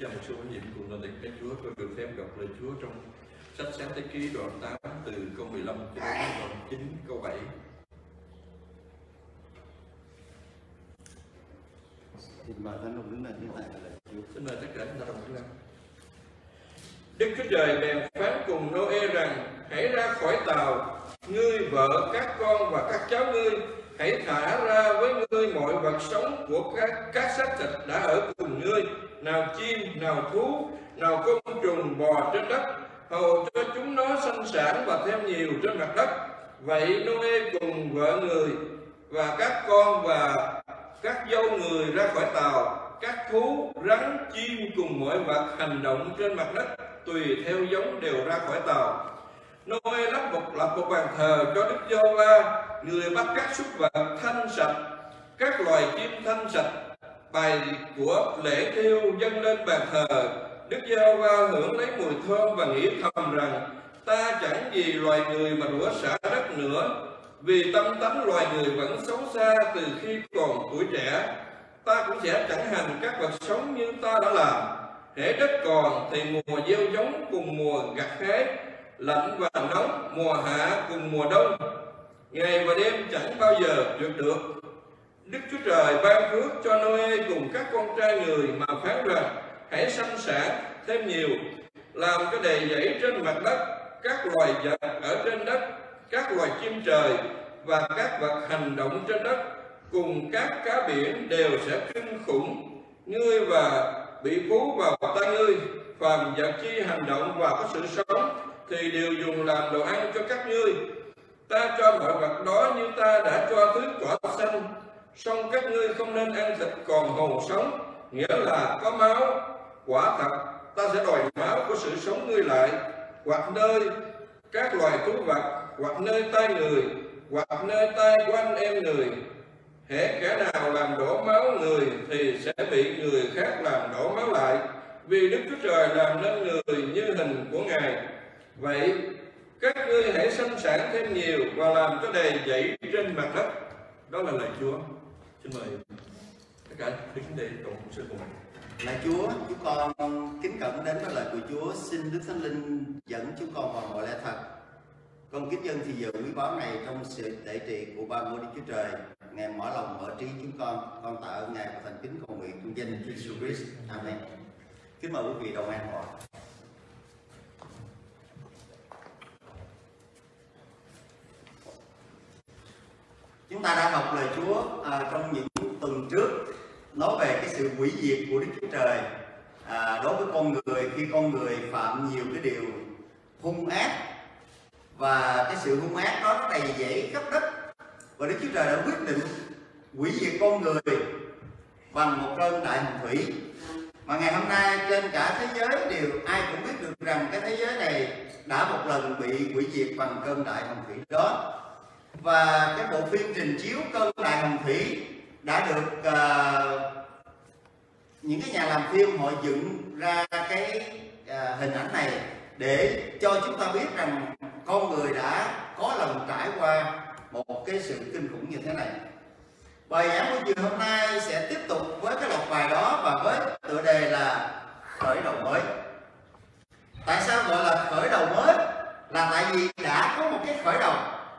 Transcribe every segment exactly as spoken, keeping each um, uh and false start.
chào một số quý vị cùng lên địch Chúa. Tôi được phép đọc lời Chúa trong sách Sáng Thế Ký đoạn tám từ câu mười lăm cho đến đoạn chín câu bảy. Xin mời Thánh Đồng đứng lên chúng ta lời Chúa. Xin mời tất cả chúng ta đồng đứng lên. Đức Chúa Trời bèn phán cùng Nô-ê rằng: hãy ra khỏi tàu, ngươi, vợ, các con và các cháu ngươi, hãy thả ra với ngươi mọi vật sống của các các xác thịt đã ở cùng ngươi, nào chim, nào thú, nào côn trùng bò trên đất, hầu cho chúng nó sanh sản và thêm nhiều trên mặt đất. Vậy Nô-ê cùng vợ người và các con và các dâu người ra khỏi tàu, các thú, rắn, chim cùng mọi vật hành động trên mặt đất tùy theo giống đều ra khỏi tàu. Nô-ê lập một lập một bàn thờ cho Đức Giê-hô-va, người bắt các súc vật thanh sạch, các loài chim thanh sạch, bài của lễ thiêu dâng lên bàn thờ. Đức Giê-hô-va hưởng lấy mùi thơm và nghĩ thầm rằng: ta chẳng vì loài người mà rủa xả đất nữa, vì tâm tánh loài người vẫn xấu xa từ khi còn tuổi trẻ. Ta cũng sẽ chẳng hành các vật sống như ta đã làm. Hễ đất còn thì mùa gieo giống cùng mùa gặt hái, lạnh và nóng, mùa hạ cùng mùa đông, ngày và đêm chẳng bao giờ tuyệt được. Đức Chúa Trời ban phước cho Nô-ê cùng các con trai người mà phán rằng: hãy sanh sản thêm nhiều, làm cho đầy dẫy trên mặt đất, các loài vật ở trên đất, các loài chim trời và các vật hành động trên đất, cùng các cá biển đều sẽ kinh khủng ngươi và bị phú vào tay ngươi. Phàm vật chi hành động và có sự sống thì đều dùng làm đồ ăn cho các ngươi. Ta cho mọi vật đó như ta đã cho thứ quả xanh, song các ngươi không nên ăn thịt còn hồn sống, nghĩa là có máu. Quả thật ta sẽ đòi máu của sự sống ngươi lại, hoặc nơi các loài thú vật, hoặc nơi tay người, hoặc nơi tay của anh em người. Hễ kẻ nào làm đổ máu người thì sẽ bị người khác làm đổ máu lại, vì Đức Chúa Trời làm nên người như hình của Ngài. Vậy các ngươi hãy sanh sản thêm nhiều và làm cho đầy dẫy trên mặt đất. Đó là lời Chúa. Xin mời tất cả đứng để cộng sự cùng. Lạy Chúa, chúng con kính cẩn đến với lời của Chúa. Xin Đức Thánh Linh dẫn chúng con vào mọi lẽ thật. Con kính dân thì giờ quý báu này trong sự tể trị của ba ngôi Đức Chúa Trời. Ngài mở lòng mở trí chúng con. Con tạ ơn Ngài và thành kính cầu nguyện trong danh Chúa Jesus Christ. Amen. Kính mời quý vị đồng an họ. Chúng ta đã học lời Chúa à, trong những tuần trước, nói về cái sự hủy diệt của Đức Chúa Trời à, đối với con người khi con người phạm nhiều cái điều hung ác, và cái sự hung ác đó nó đầy dẫy khắp đất, và Đức Chúa Trời đã quyết định hủy diệt con người bằng một cơn đại hồng thủy. Mà ngày hôm nay trên cả thế giới đều ai cũng biết được rằng cái thế giới này đã một lần bị hủy diệt bằng cơn đại hồng thủy đó. Và cái bộ phim trình chiếu cơn đại hồng thủy đã được uh, những cái nhà làm phim họ dựng ra cái uh, hình ảnh này để cho chúng ta biết rằng con người đã có lần trải qua một cái sự kinh khủng như thế này. Bài giảng của chiều hôm nay sẽ tiếp tục với cái loạt bài đó và với tựa đề là khởi đầu mới. Tại sao gọi là khởi đầu mới? Là tại vì đã có một cái khởi đầu,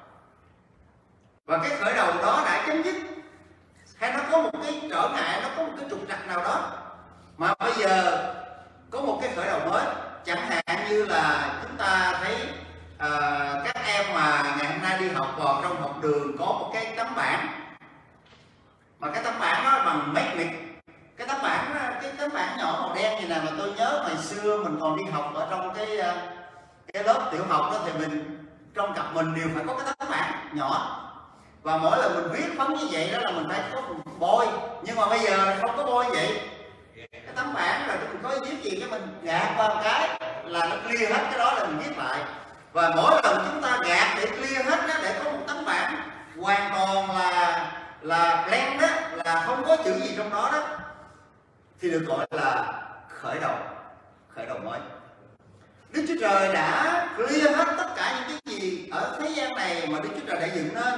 và cái khởi đầu đó đã chấm dứt, hay nó có một cái trở ngại, nó có một cái trục trặc nào đó, mà bây giờ có một cái khởi đầu mới. Chẳng hạn như là chúng ta thấy à, các em mà ngày hôm nay đi học vào trong học đường có một cái tấm bảng, mà cái tấm bảng đó bằng magnet. Cái tấm bảng đó, cái tấm bảng nhỏ màu đen như này, mà tôi nhớ hồi xưa mình còn đi học ở trong cái cái lớp tiểu học đó thì mình trong cặp mình đều phải có cái tấm bảng nhỏ, và mỗi lần mình viết phấn như vậy đó là mình phải có bôi. Nhưng mà bây giờ không có bôi vậy, cái tấm bảng rồi mình có viết gì cái mình gạt qua một cái là nó clear hết cái đó, là mình viết lại. Và mỗi lần chúng ta gạt để clear hết đó, để có một tấm bảng hoàn toàn là là blank đó, là không có chữ gì trong đó đó, thì được gọi là khởi đầu, khởi đầu mới. Đức Chúa Trời đã clear hết tất cả những cái gì ở thế gian này mà Đức Chúa Trời đã dựng nên,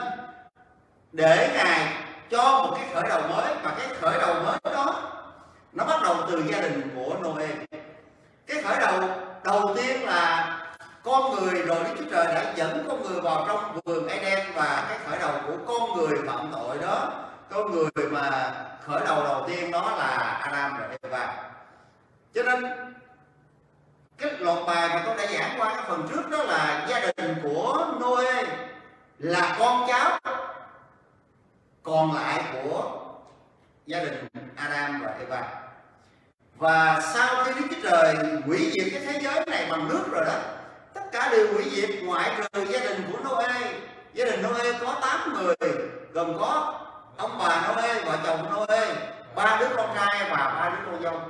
để Ngài cho một cái khởi đầu mới. Và cái khởi đầu mới đó nó bắt đầu từ từ gia đình của Noe. Cái khởi đầu đầu tiên là con người, rồi Đức Chúa Trời đã dẫn con người vào trong vườn Eden, và cái khởi đầu của con người phạm tội đó, con người mà khởi đầu đầu tiên đó là Adam và Eva. Cho nên cái loạt bài mà tôi đã giảng qua cái phần trước đó là gia đình của Noe là con cháu còn lại của gia đình Adam và Eva. Và sau khi Đức Chúa Trời hủy diệt cái thế giới này bằng nước rồi đó, tất cả đều hủy diệt ngoại trừ gia đình của Noe. Gia đình Noe có tám người, gồm có ông bà Noe, vợ chồng Noe, ba đứa con trai và ba đứa con dâu.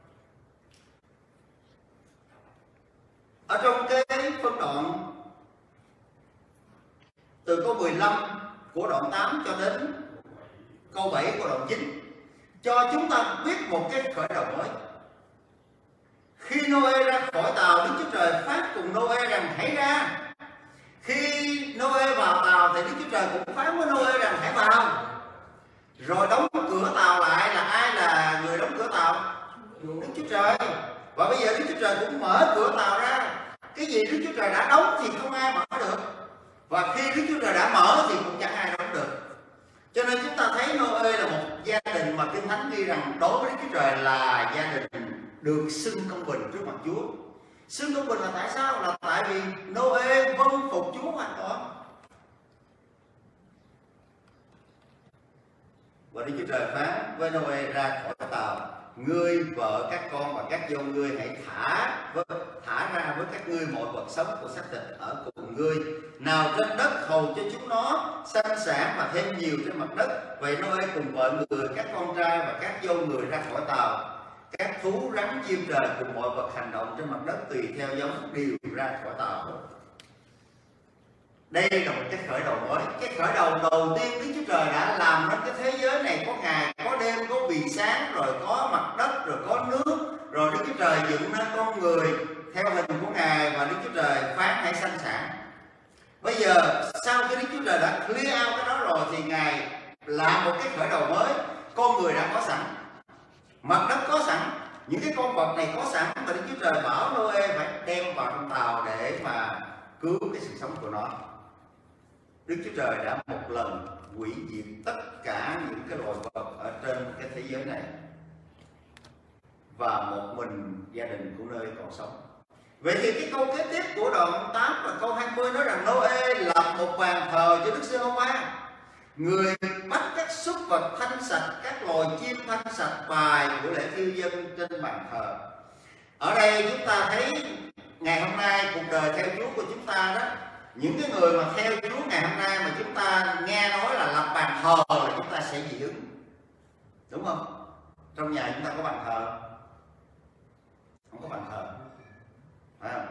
Ở trong cái phân đoạn từ câu mười lăm của đoạn tám cho đến câu bảy của đoạn chín cho chúng ta biết một cái khởi đầu mới. Khi Noe ra khỏi tàu, Đức Chúa Trời phán cùng Noe rằng hãy ra. Khi Noe vào tàu thì Đức Chúa Trời cũng phán với Noe rằng hãy vào. Rồi đóng cửa tàu lại, là ai là người đóng cửa tàu? Đức Chúa Trời. Và bây giờ Đức Chúa Trời cũng mở cửa tàu ra. Cái gì Đức Chúa Trời đã đóng thì không ai mở được, và khi Đức Chúa Trời đã mở thì cũng chẳng ai đóng được. Cho nên chúng ta thấy Noe là một gia đình mà Kinh Thánh ghi rằng đối với Đức Chúa Trời là gia đình được xưng công bình trước mặt Chúa. Xưng công bình là tại sao? Là tại vì Noe vâng phục Chúa hoàn toàn. Và Đức Chúa Trời phán với Noe ra khỏi tàu: ngươi, vợ, các con và các dâu ngươi hãy thả với, thả ra với các ngươi mọi vật sống của xác thịt ở cùng ngươi, nào trên đất hầu cho chúng nó sanh sản và thêm nhiều trên mặt đất. Vậy Noe cùng vợ người, các con trai và các dâu người ra khỏi tàu. Các thú rắn chim trời cùng mọi vật hành động trên mặt đất tùy theo giống đều ra khỏi tàu. Đây là một cái khởi đầu mới. Cái khởi đầu đầu tiên Đức Chúa Trời đã làm nên cái thế giới này có ngày, có đêm, có vì sáng, rồi có mặt đất, rồi có nước. Rồi Đức Chúa Trời dựng nên con người theo hình của Ngài, và Đức Chúa Trời phán hãy sanh sản. Bây giờ sau khi Đức Chúa Trời đã clear out cái đó rồi thì Ngài làm một cái khởi đầu mới. Con người đã có sẵn, mặt đất có sẵn, những cái con vật này có sẵn, và Đức Chúa Trời bảo Noe phải đem vào trong tàu để mà cứu cái sự sống của nó. Đức Chúa Trời đã một lần hủy diệt tất cả những cái loài vật ở trên cái thế giới này, và một mình gia đình của Noe còn sống. Vậy thì cái câu kế tiếp của đoạn tám và câu hai mươi nói rằng Noe lập một bàn thờ cho Đức Giê-hô-va. Người bắt các súc vật thanh sạch, các loài chim thanh sạch, bài của lễ thiêu dân trên bàn thờ. Ở đây chúng ta thấy ngày hôm nay cuộc đời theo Chúa của chúng ta đó, những cái người mà theo Chúa ngày hôm nay mà chúng ta nghe nói là lập bàn thờ là chúng ta sẽ dị ứng, đúng không? Trong nhà chúng ta có bàn thờ không? Có bàn thờ, phải không?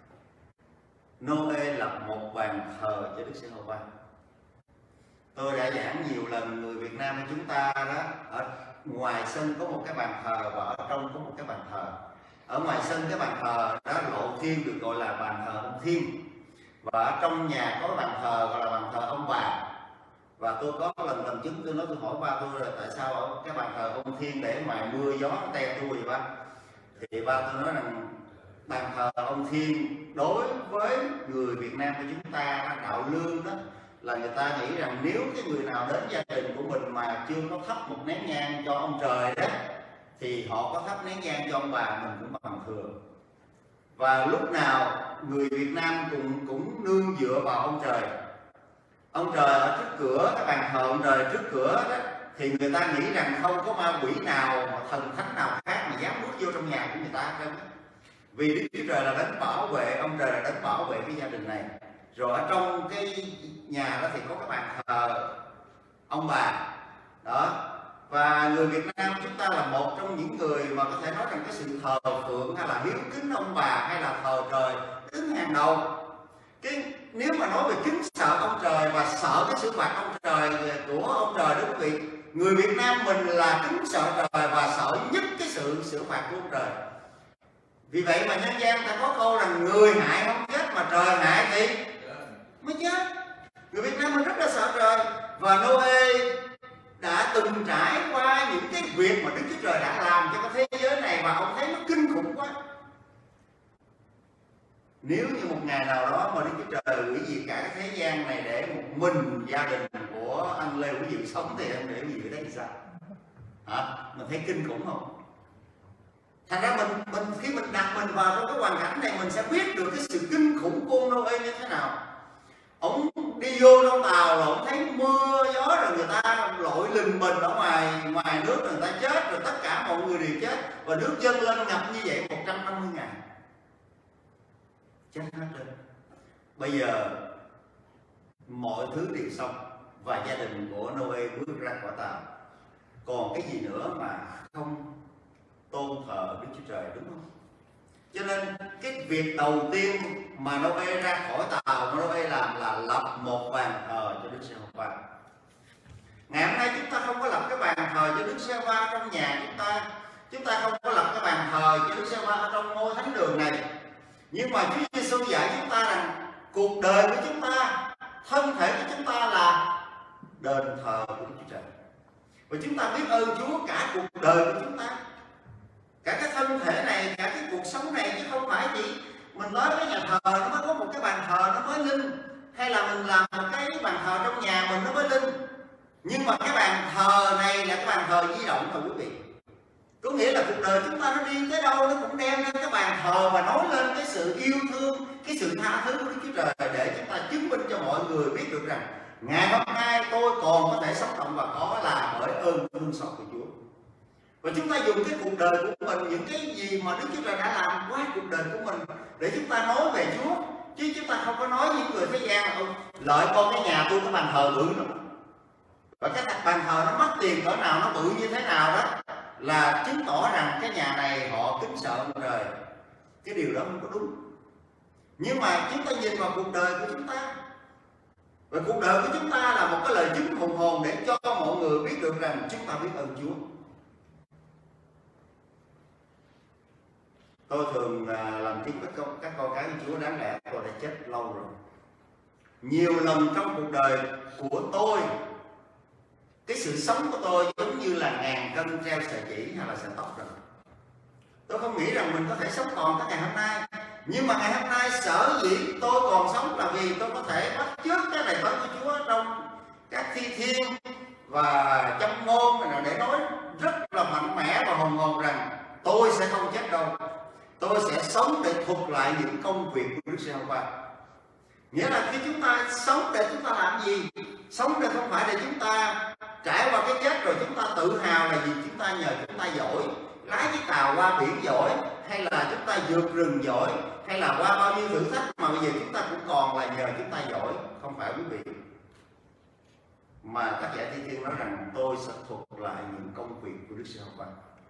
Noe lập một bàn thờ cho Đức Giê-hô-va. Tôi đã giảng nhiều lần, người Việt Nam của chúng ta đó, ở ngoài sân có một cái bàn thờ và ở trong có một cái bàn thờ. Ở ngoài sân cái bàn thờ đó lộ thiên được gọi là bàn thờ ông Thiên, và ở trong nhà có bàn thờ gọi là bàn thờ ông bà. Và tôi có lần lần chứng tôi nói, tôi hỏi ba tôi là tại sao ở cái bàn thờ ông Thiên để ngoài mưa gió te tua vậy ba? Thì ba tôi nói rằng bàn thờ ông Thiên đối với người Việt Nam của chúng ta đạo lương đó, là người ta nghĩ rằng nếu cái người nào đến gia đình của mình mà chưa có thắp một nén nhang cho ông trời đó, thì họ có thắp nén nhang cho ông bà mình cũng bằng thường. Và lúc nào người Việt Nam cũng cũng nương dựa vào ông trời. Ông trời ở trước cửa, cái bàn thờ ông trời trước cửa đó, thì người ta nghĩ rằng không có ma quỷ nào mà thần thánh nào khác mà dám bước vô trong nhà của người ta. Vì Đức Chúa Trời là đấng bảo vệ, ông trời là đấng bảo vệ cái gia đình này. Rồi ở trong cái nhà đó thì có cái bàn thờ ông bà đó. Và người Việt Nam chúng ta là một trong những người mà có thể nói rằng cái sự thờ phượng hay là hiếu kính ông bà hay là thờ trời đứng hàng đầu. Cái nếu mà nói về kính sợ ông trời và sợ cái sự phạt ông trời của ông trời đó quý vị, người Việt Nam mình là kính sợ trời và sợ nhất cái sự xử phạt của ông trời. Vì vậy mà nhân gian ta có câu rằng người hại không chết mà trời hại thì mới chết. Người Việt Nam mình rất là sợ trời, và Noe đã từng trải qua những cái việc mà Đức Chúa Trời đã làm cho cái thế giới này Nếu như một ngày nào đó mà Đức Chúa Trời hủy diệt cả cái thế gian này để một mình gia đình của anh Lê Quý Vị sống thì anh Lê Quý Vị thấy sao? Hả? Mình thấy kinh khủng không? Thành ra mình mình khi mình đặt mình vào trong cái hoàn cảnh này, mình sẽ biết được cái sự kinh khủng của ông Noe như thế nào. Ông đi vô trong tàu rồi ông thấy mưa gió, rồi người ta lội lình bình ở ngoài ngoài nước, rồi người ta chết, rồi tất cả mọi người đều chết, và nước dâng lên ngập như vậy một trăm năm mươi ngày, chết hết rồi. Bây giờ mọi thứ đều xong và gia đình của Noe bước ra khỏi tàu, còn cái gì nữa mà không tôn thờ Đức Chúa Trời, đúng không? Cho nên cái việc đầu tiên mà Noe ra khỏi tàu, Noe làm là lập một bàn thờ cho Đức Giê-hô-va. Ngày hôm nay chúng ta không có lập cái bàn thờ cho Đức Giê-hô-va trong nhà chúng ta, chúng ta không có lập cái bàn thờ cho Đức Giê-hô-va ở trong ngôi thánh đường này. Nhưng mà Chúa Giêsu dạy chúng ta rằng cuộc đời của chúng ta, thân thể của chúng ta là đền thờ của Đức Chúa Trời, và chúng ta biết ơn Chúa cả cuộc đời của chúng ta, cả cái thân thể này, cả cái cuộc sống này, chứ không phải chỉ mình nói cái nhà thờ nó mới có một cái bàn thờ nó mới linh, hay là mình làm một cái bàn thờ trong nhà mình nó mới linh. Nhưng mà cái bàn thờ này là cái bàn thờ di động rồi quý vị. Có nghĩa là cuộc đời chúng ta nó đi tới đâu nó cũng đem lên cái bàn thờ và nói lên cái sự yêu thương, cái sự tha thứ của Đức Chúa Trời, để chúng ta chứng minh cho mọi người biết được rằng ngày hôm nay tôi còn có thể sống động và có là bởi ơn thương xót của Chúa. Và chúng ta dùng cái cuộc đời của mình, những cái gì mà Đức Chúa Trời đã làm qua cuộc đời của mình để chúng ta nói về Chúa, chứ chúng ta không có nói những người thế gian là ông lợi con cái nhà tôi cái bàn thờ bự lắm, và cái bàn thờ nó mất tiền cỡ nào, nó bự như thế nào đó, là chứng tỏ rằng cái nhà này họ kính sợ ông trời. Cái điều đó không có đúng. Nhưng mà chúng ta nhìn vào cuộc đời của chúng ta, và cuộc đời của chúng ta là một cái lời chứng hùng hồn để cho mọi người biết được rằng chúng ta biết ơn Chúa. Tôi thường làm tiếng với các con cái của Chúa, đáng lẽ tôi đã chết lâu rồi. Nhiều lần trong cuộc đời của tôi, cái sự sống của tôi giống như là ngàn cân treo sợi chỉ hay là sợi tóc rồi. Tôi không nghĩ rằng mình có thể sống còn tới ngày hôm nay. Nhưng mà ngày hôm nay sở dĩ tôi còn sống là vì tôi có thể bắt chước cái lời nói của Chúa trong các thi thiên và châm ngôn này để nói rất là mạnh mẽ và hùng hồn rằng tôi sẽ không chết đâu, tôi sẽ sống để thuật lại những công việc của Đức Giê-hô-va. Nghĩa là khi chúng ta sống để chúng ta làm gì? Sống để không phải để chúng ta trải qua cái chết rồi chúng ta tự hào là vì chúng ta nhờ chúng ta giỏi, lái chiếc tàu qua biển giỏi, hay là chúng ta vượt rừng giỏi, hay là qua bao nhiêu thử thách mà bây giờ chúng ta cũng còn là nhờ chúng ta giỏi. Không phải quý vị. Mà tác giả Thi Thiên nói rằng tôi sẽ thuật lại những công việc của Đức Giê-hô-va.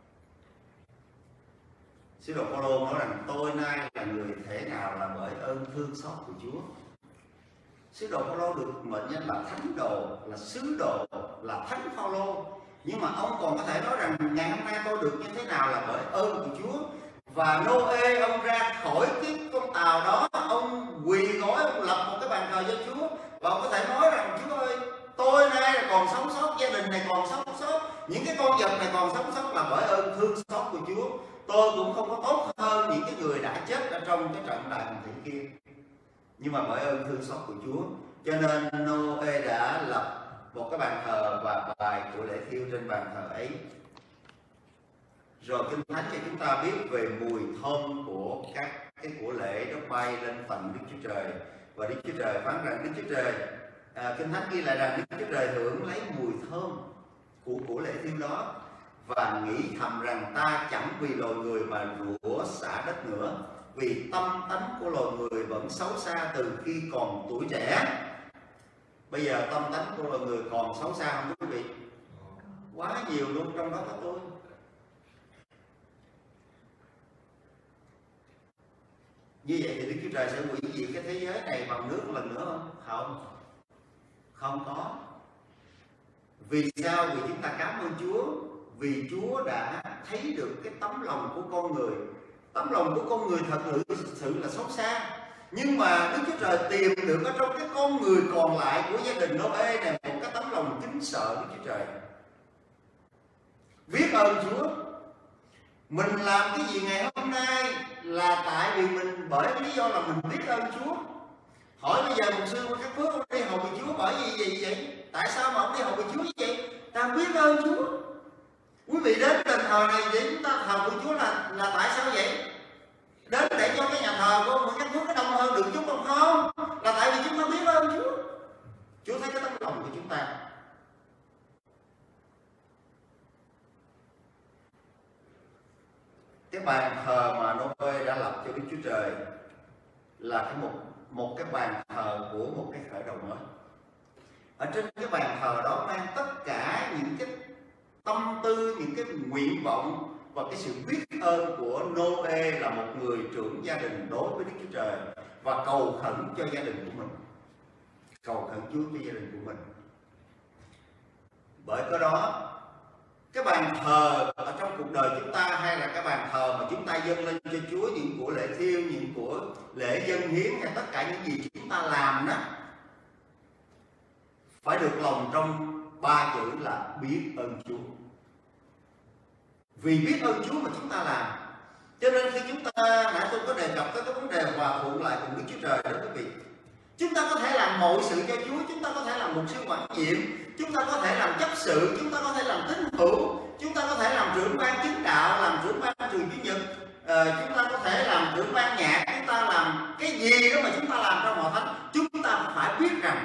Sứ đồ Phaolô nói rằng tôi nay là người thế nào là bởi ơn thương xót của Chúa. Sứ đồ Phaolô được mệnh danh là thánh đồ, là sứ đồ, là thánh Phaolô. Nhưng mà ông còn có thể nói rằng ngày hôm nay tôi được như thế nào là bởi ơn của Chúa. Và Noe ông ra khỏi cái con tàu đó, ông quỳ gối, ông lập một cái bàn thờ cho Chúa, và ông có thể nói rằng Chúa ơi, tôi nay là còn sống sót, gia đình này còn sống sót, những cái con vật này còn sống sót là bởi ơn thương xót của Chúa. Tôi cũng không có tốt hơn những cái người đã chết ở trong cái trận đại hồng thủy kia, nhưng mà bởi ơn thương xót của Chúa, cho nên Noe đã lập một cái bàn thờ và bài của lễ thiêu trên bàn thờ ấy. Rồi Kinh Thánh cho chúng ta biết về mùi thơm của các cái của lễ đó bay lên phần Đức Chúa Trời, và Đức Chúa Trời phán rằng Đức Chúa Trời à, Kinh Thánh ghi lại rằng Đức Chúa Trời hưởng lấy mùi thơm của của lễ thiêu đó, và nghĩ thầm rằng ta chẳng vì loài người mà rủa xả đất nữa, vì tâm tánh của loài người vẫn xấu xa từ khi còn tuổi trẻ. Bây giờ tâm tánh của loài người còn xấu xa không quý vị? Quá nhiều luôn, trong đó có tôi. Như vậy thì Đức Chúa Trời sẽ hủy diệt cái thế giới này bằng nước lần nữa không? Không, không có. Vì sao? Vì chúng ta cảm ơn Chúa, vì Chúa đã thấy được cái tấm lòng của con người. Tấm lòng của con người thật sự là xấu xa, nhưng mà Đức Chúa Trời tìm được ở trong cái con người còn lại của gia đình Noe này một cái tấm lòng kính sợ Đức Chúa Trời, biết ơn Chúa. Mình làm cái gì ngày hôm nay là tại vì mình, bởi lý do là mình biết ơn Chúa. Hỏi bây giờ một sư các phước ông đi hầu vị Chúa bởi vì gì vậy? Tại sao mà ông đi hầu vị Chúa như vậy? Ta biết ơn Chúa. Quý vị đến đền thờ này để chúng ta thờ vị Chúa là là tại sao vậy? Đến để cho cái nhà thờ của ông các phước nó đông hơn được chút không? Không, là tại vì chúng ta biết ơn Chúa. Chúa thấy cái tấm lòng của chúng ta. Cái bàn thờ mà Noe đã lập cho Đức Chúa Trời là cái một một cái bàn thờ của một cái khởi đầu mới. Ở trên cái bàn thờ đó mang tất cả những cái tâm tư, những cái nguyện vọng và cái sự biết ơn của Noe là một người trưởng gia đình đối với Đức Chúa Trời, và cầu khẩn cho gia đình của mình, cầu khẩn Chúa cho gia đình của mình. Bởi cái đó, cái bàn thờ ở trong cuộc đời chúng ta, hay là cái bàn thờ mà chúng ta dâng lên cho Chúa những của lễ thiêu, những của lễ dâng hiến, hay tất cả những gì chúng ta làm đó, phải được lòng trong ba chữ là biết ơn Chúa. Vì biết ơn Chúa mà chúng ta làm, cho nên khi chúng ta, nãy tôi có đề cập tới cái vấn đề hòa thuận lại cùng Đức Chúa Trời đó quý vị. Chúng ta có thể làm mọi sự cho Chúa, chúng ta có thể làm mục sư quản nhiệm, chúng ta có thể làm chấp sự, chúng ta có thể làm tín hữu, chúng ta có thể làm trưởng ban chính đạo, làm trưởng ban trường chủ nhật, à, chúng ta có thể làm trưởng ban nhạc, chúng ta làm cái gì đó mà chúng ta làm trong hội thánh, chúng ta phải biết rằng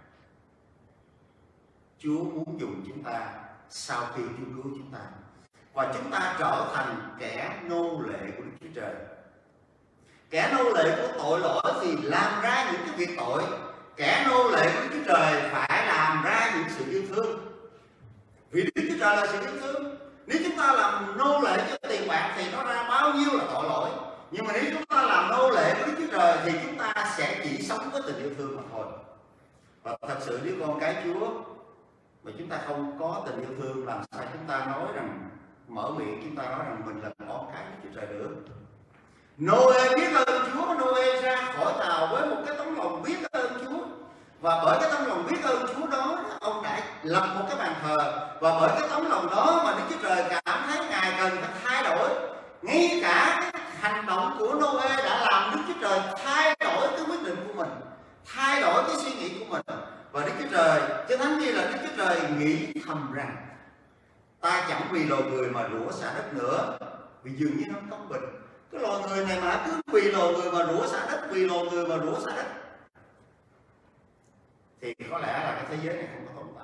Chúa muốn dùng chúng ta sau khi Chúa cứu chúng ta, và chúng ta trở thành kẻ nô lệ của Đức Chúa Trời. Kẻ nô lệ của tội lỗi thì làm ra những cái việc tội. Kẻ nô lệ của Đức Chúa Trời phải làm ra những sự yêu thương. Vì Đức Chúa Trời là sự yêu thương. Nếu chúng ta làm nô lệ cho tiền bạc thì nó ra bao nhiêu là tội lỗi. Nhưng mà nếu chúng ta làm nô lệ của Đức Chúa Trời thì chúng ta sẽ chỉ sống với tình yêu thương mà thôi. Và thật sự nếu con cái Chúa mà chúng ta không có tình yêu thương, làm sao chúng ta nói rằng, mở miệng chúng ta nói rằng mình là con cái Đức Chúa Trời được. Noe biết ơn Chúa, Noe ra khỏi tàu với một cái tấm lòng biết ơn Chúa, và bởi cái tấm lòng biết ơn Chúa đó, ông đã lập một cái bàn thờ, và bởi cái tấm lòng đó mà Đức Chúa Trời cảm thấy Ngài cần phải thay đổi. Ngay cả cái hành động của Noe đã làm Đức Chúa Trời thay đổi cái quyết định của mình, thay đổi cái suy nghĩ của mình. Và Đức Chúa Trời, Kinh Thánh ghi là Đức Chúa Trời nghĩ thầm rằng ta chẳng vì loài người mà rủa xả đất nữa, vì dường như nó không công bình. Cái loài người này mà cứ vì loài người mà rủa xả đất, vì loài người mà rủa xả đất, thì có lẽ là cái thế giới này không có tồn tại.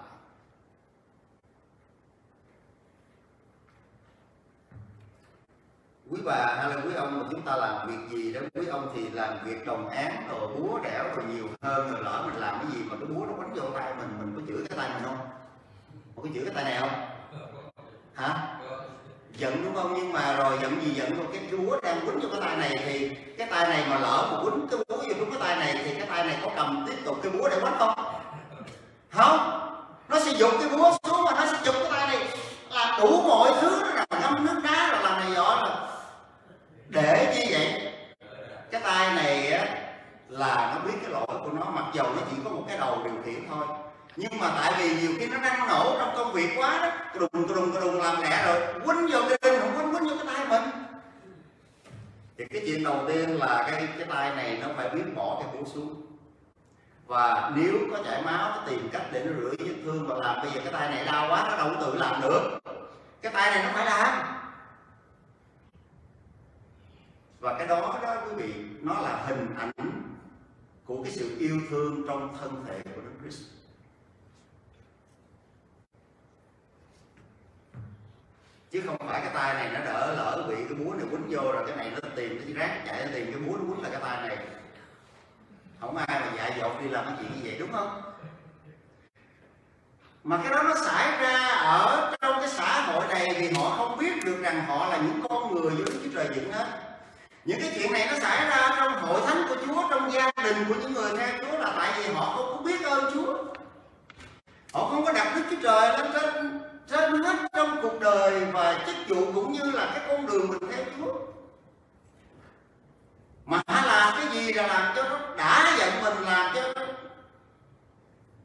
Quý bà hay là quý ông mà chúng ta làm việc gì đó, quý ông thì làm việc đồng án rồi búa đẻo rồi nhiều hơn, rồi lỡ mình làm cái gì mà cái búa nó quánh vô tay mình, mình có chửi cái tay mình không? Có chửi cái tay này không? Hả? Giận đúng không? Nhưng mà rồi giận gì giận, rồi cái búa đang quýnh vô cái tay này thì cái tay này mà lỡ mà quýnh cái búa vô cái tay này thì cái tay này có cầm tiếp tục cái búa để quánh không? Không, nó sẽ giục cái búa xuống, mà nó sẽ giục cái tay này làm đủ mọi thứ, nó là ngâm nước đá rồi làm này dọ rồi. Để như vậy cái tay này á, là nó biết cái lỗi của nó, mặc dầu nó chỉ có một cái đầu điều khiển thôi, nhưng mà tại vì nhiều khi nó năng nổ trong công việc quá đó, cái đùng cái đùng cái đùng làm lẹ rồi quýnh vô cái đinh, không quýnh quýnh vô cái tay mình. Thì cái chuyện đầu tiên là cái cái tay này nó phải biết bỏ cái búa xuống, và nếu có chảy máu nó tìm cách để nó rửa vết thương và làm. Bây giờ cái tay này đau quá nó đâu có tự làm được, cái tay này nó phải làm. Và cái đó đó quý vị, nó là hình ảnh của cái sự yêu thương trong thân thể của Đức Christ. Chứ không phải cái tay này nó đỡ lỡ bị cái búa này quýnh vô rồi cái này nó tìm cái rác chạy nó tìm cái búa nó quýnh là cái tay này. Không ai mà dại dột đi làm cái chuyện như vậy, đúng không? Mà cái đó nó xảy ra ở trong cái xã hội này vì họ không biết được rằng họ là những con người do Đức Chúa Trời dựng hết. Những cái chuyện này nó xảy ra trong hội thánh của Chúa, trong gia đình của những người theo Chúa, là tại vì họ không có biết ơn Chúa. Họ không có đặt Đức Chúa Trời lên trên trên hết trong cuộc đời và chức vụ cũng như là cái con đường mình theo Chúa. Mà làm cái gì là làm cho nó đã giận mình, làm cho nó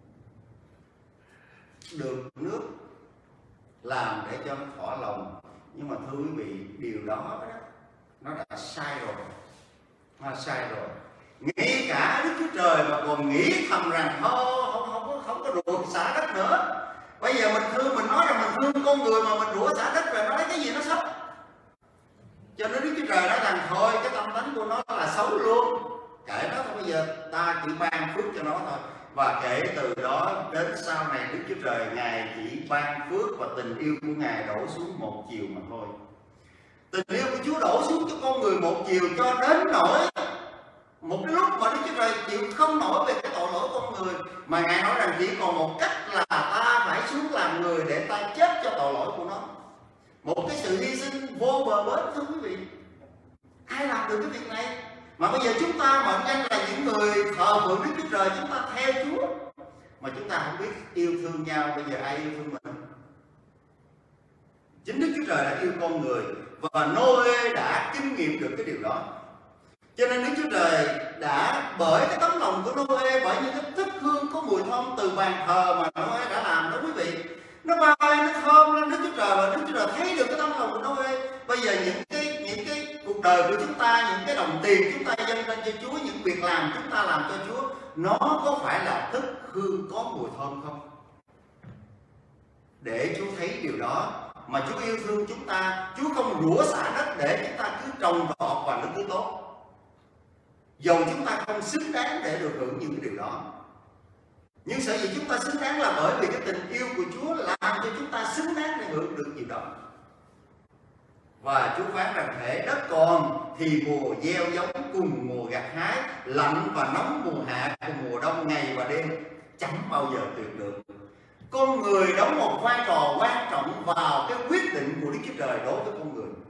được nước, làm để cho nó thỏa lòng Nhưng mà thưa quý vị, điều đó, đó nó đã sai rồi, nó sai rồi. Ngay cả Đức Chúa Trời mà còn nghĩ thầm rằng thôi không không có không có đùa xả đất nữa. Bây giờ mình thương, mình nói rằng mình thương con người mà mình đùa xả đất rồi, nó lấy cái gì nó xấu. Cho nên Đức Chúa Trời nói rằng thôi cái tâm tánh của nó là xấu luôn, kệ nó thôi, bây giờ ta chỉ ban phước cho nó thôi. Và kể từ đó đến sau này Đức Chúa Trời Ngài chỉ ban phước và tình yêu của Ngài đổ xuống một chiều mà thôi. Tình yêu của Chúa đổ xuống cho con người một chiều, cho đến nỗi một cái lúc mà Đức Chúa Trời chịu không nổi về cái tội lỗi con người, mà Ngài nói rằng chỉ còn một cách là ta phải xuống làm người để ta chết cho tội lỗi của nó. Một cái sự hy sinh vô bờ bến, thưa quý vị. Ai làm được cái việc này? Mà bây giờ chúng ta mệnh danh là những người thờ phượng Đức Chúa Trời, chúng ta theo Chúa, mà chúng ta không biết yêu thương nhau. Bây giờ ai yêu thương mình? Chính Đức Chúa Trời đã yêu con người, và Nô-ê đã kinh nghiệm được cái điều đó. Cho nên Đức Chúa Trời đã bởi cái tấm lòng của Nô-ê, bởi những cái thức hương có mùi thơm từ bàn thờ mà Nô-ê đã làm đó quý vị, nó bay nó thơm lên Đức Chúa Trời, và Đức Chúa Trời thấy được cái tấm lòng của Nô-ê. Bây giờ những cái những cái cuộc đời của chúng ta, những cái đồng tiền chúng ta dâng lên cho Chúa, những việc làm chúng ta làm cho Chúa, nó có phải là thức hương có mùi thơm không? Để Chúa thấy điều đó mà Chúa yêu thương chúng ta. Chúa không rủa xả đất để chúng ta cứ trồng trọt và nó cứ tốt, dầu chúng ta không xứng đáng để được hưởng những cái điều đó. Nhưng sở dĩ chúng ta xứng đáng là bởi vì cái tình yêu của Chúa làm cho chúng ta xứng đáng để hưởng được điều đó. Và Chúa phán rằng hễ đất còn thì mùa gieo giống cùng mùa gặt hái, lạnh và nóng mùa hạ cùng mùa đông, ngày và đêm chẳng bao giờ tuyệt được. Con người đóng một vai trò quan trọng vào cái quyết định của Đức Chúa Trời đối với con người.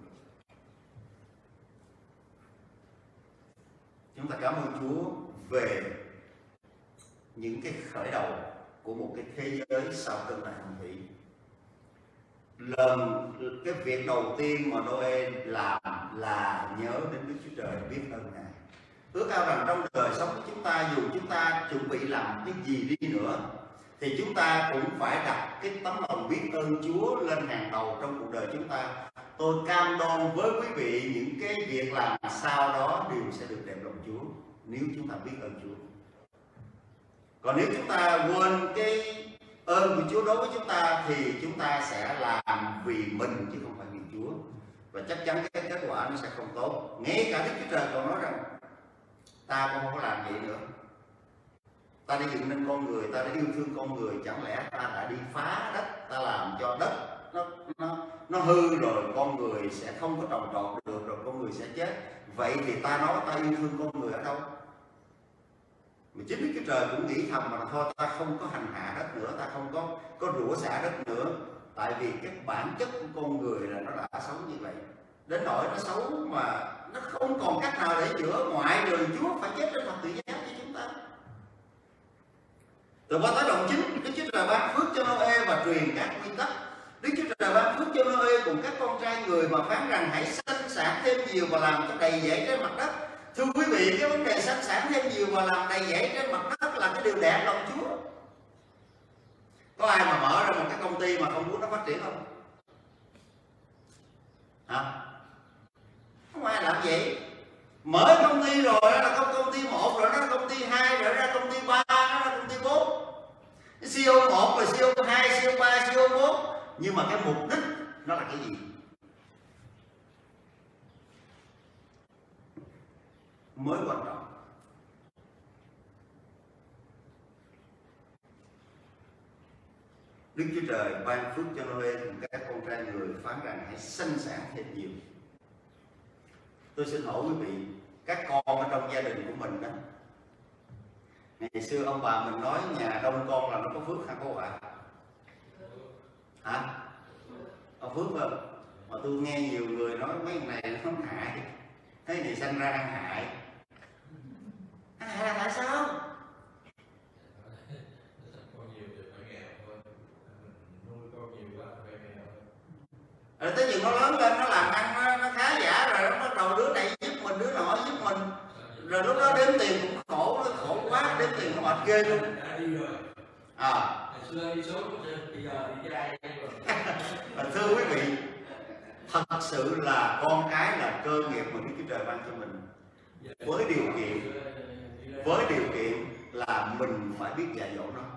Chúng ta cảm ơn Chúa về những cái khởi đầu của một cái thế giới sau cơn đại hồng thủy. Lần cái việc đầu tiên mà Noe làm là nhớ đến Đức Chúa Trời, biết ơn Ngài. Ước ao rằng trong đời sống của chúng ta, dù chúng ta chuẩn bị làm cái gì đi nữa, thì chúng ta cũng phải đặt cái tấm lòng biết ơn Chúa lên hàng đầu trong cuộc đời chúng ta. Tôi cam đoan với quý vị những cái việc làm sau đó đều sẽ được đẹp lòng Chúa nếu chúng ta biết ơn Chúa. Còn nếu chúng ta quên cái ơn của Chúa đối với chúng ta thì chúng ta sẽ làm vì mình chứ không phải vì Chúa, và chắc chắn cái kết quả nó sẽ không tốt. Ngay cả Đức Chúa Trời còn nói rằng ta cũng không có làm vậy nữa. Ta đã dựng nên con người, ta đã yêu thương con người, chẳng lẽ ta đã đi phá đất, ta làm cho đất nó nó nó hư rồi con người sẽ không có trồng trọt được, rồi con người sẽ chết. Vậy thì ta nói ta yêu thương con người ở đâu? Mà chính Đức Chúa Trời cũng nghĩ thầm mà thôi, ta không có hành hạ đất nữa, ta không có có rủa xả đất nữa, tại vì cái bản chất của con người là nó đã xấu như vậy, đến nỗi nó xấu mà nó không còn cách nào để chữa ngoại trừ Chúa phải chết trên thập tự giá cho chúng ta. Từ qua tới đoạn chính, Đức Chúa Trời ban phước cho Noe và truyền các quy tắc. Đức Chúa Trời ban phước cho Noe cùng các con trai người và phán rằng hãy sanh sản thêm nhiều và làm cho đầy dẫy trên mặt đất. Thưa quý vị, cái vấn đề sanh sản thêm nhiều và làm đầy dẫy trên mặt đất là cái điều đẹp lòng Chúa. Có ai mà mở ra một cái công ty mà không muốn nó phát triển không? Hả? Không ai làm vậy. Mở công ty rồi là công công ty một, rồi nó là công ty hai, rồi ra công ty ba, nó là công ty bốn. xê e ô một, rồi xê e ô hai, xê e ô ba, xê e ô bốn. Nhưng mà cái mục đích nó là cái gì? Mới quan trọng. Đức Chúa Trời ban phước cho Noe cùng các con trai người, phán rằng hãy sanh sản thêm nhiều. Tôi xin hỏi quý vị, các con ở trong gia đình của mình đó, ngày xưa ông bà mình nói nhà đông con là nó có phước hả cô ạ? Hả? Có phước không? Mà tôi nghe nhiều người nói mấy này nó hại, thế thì sanh ra ăn hại. Ăn hại là tại sao? Rồi tới chừng nó lớn lên, nó làm ăn nó, nó khá giả rồi, nó bắt đầu đứa này giúp mình, đứa nọ giúp mình, rồi lúc đó đếm tiền cũng khổ, nó khổ quá, đếm tiền nó mệt ghê luôn. À. Thưa quý vị, thật sự là con cái là cơ nghiệp mà Đức Chúa Trời ban cho mình, với điều kiện với điều kiện là mình phải biết dạy dỗ nó.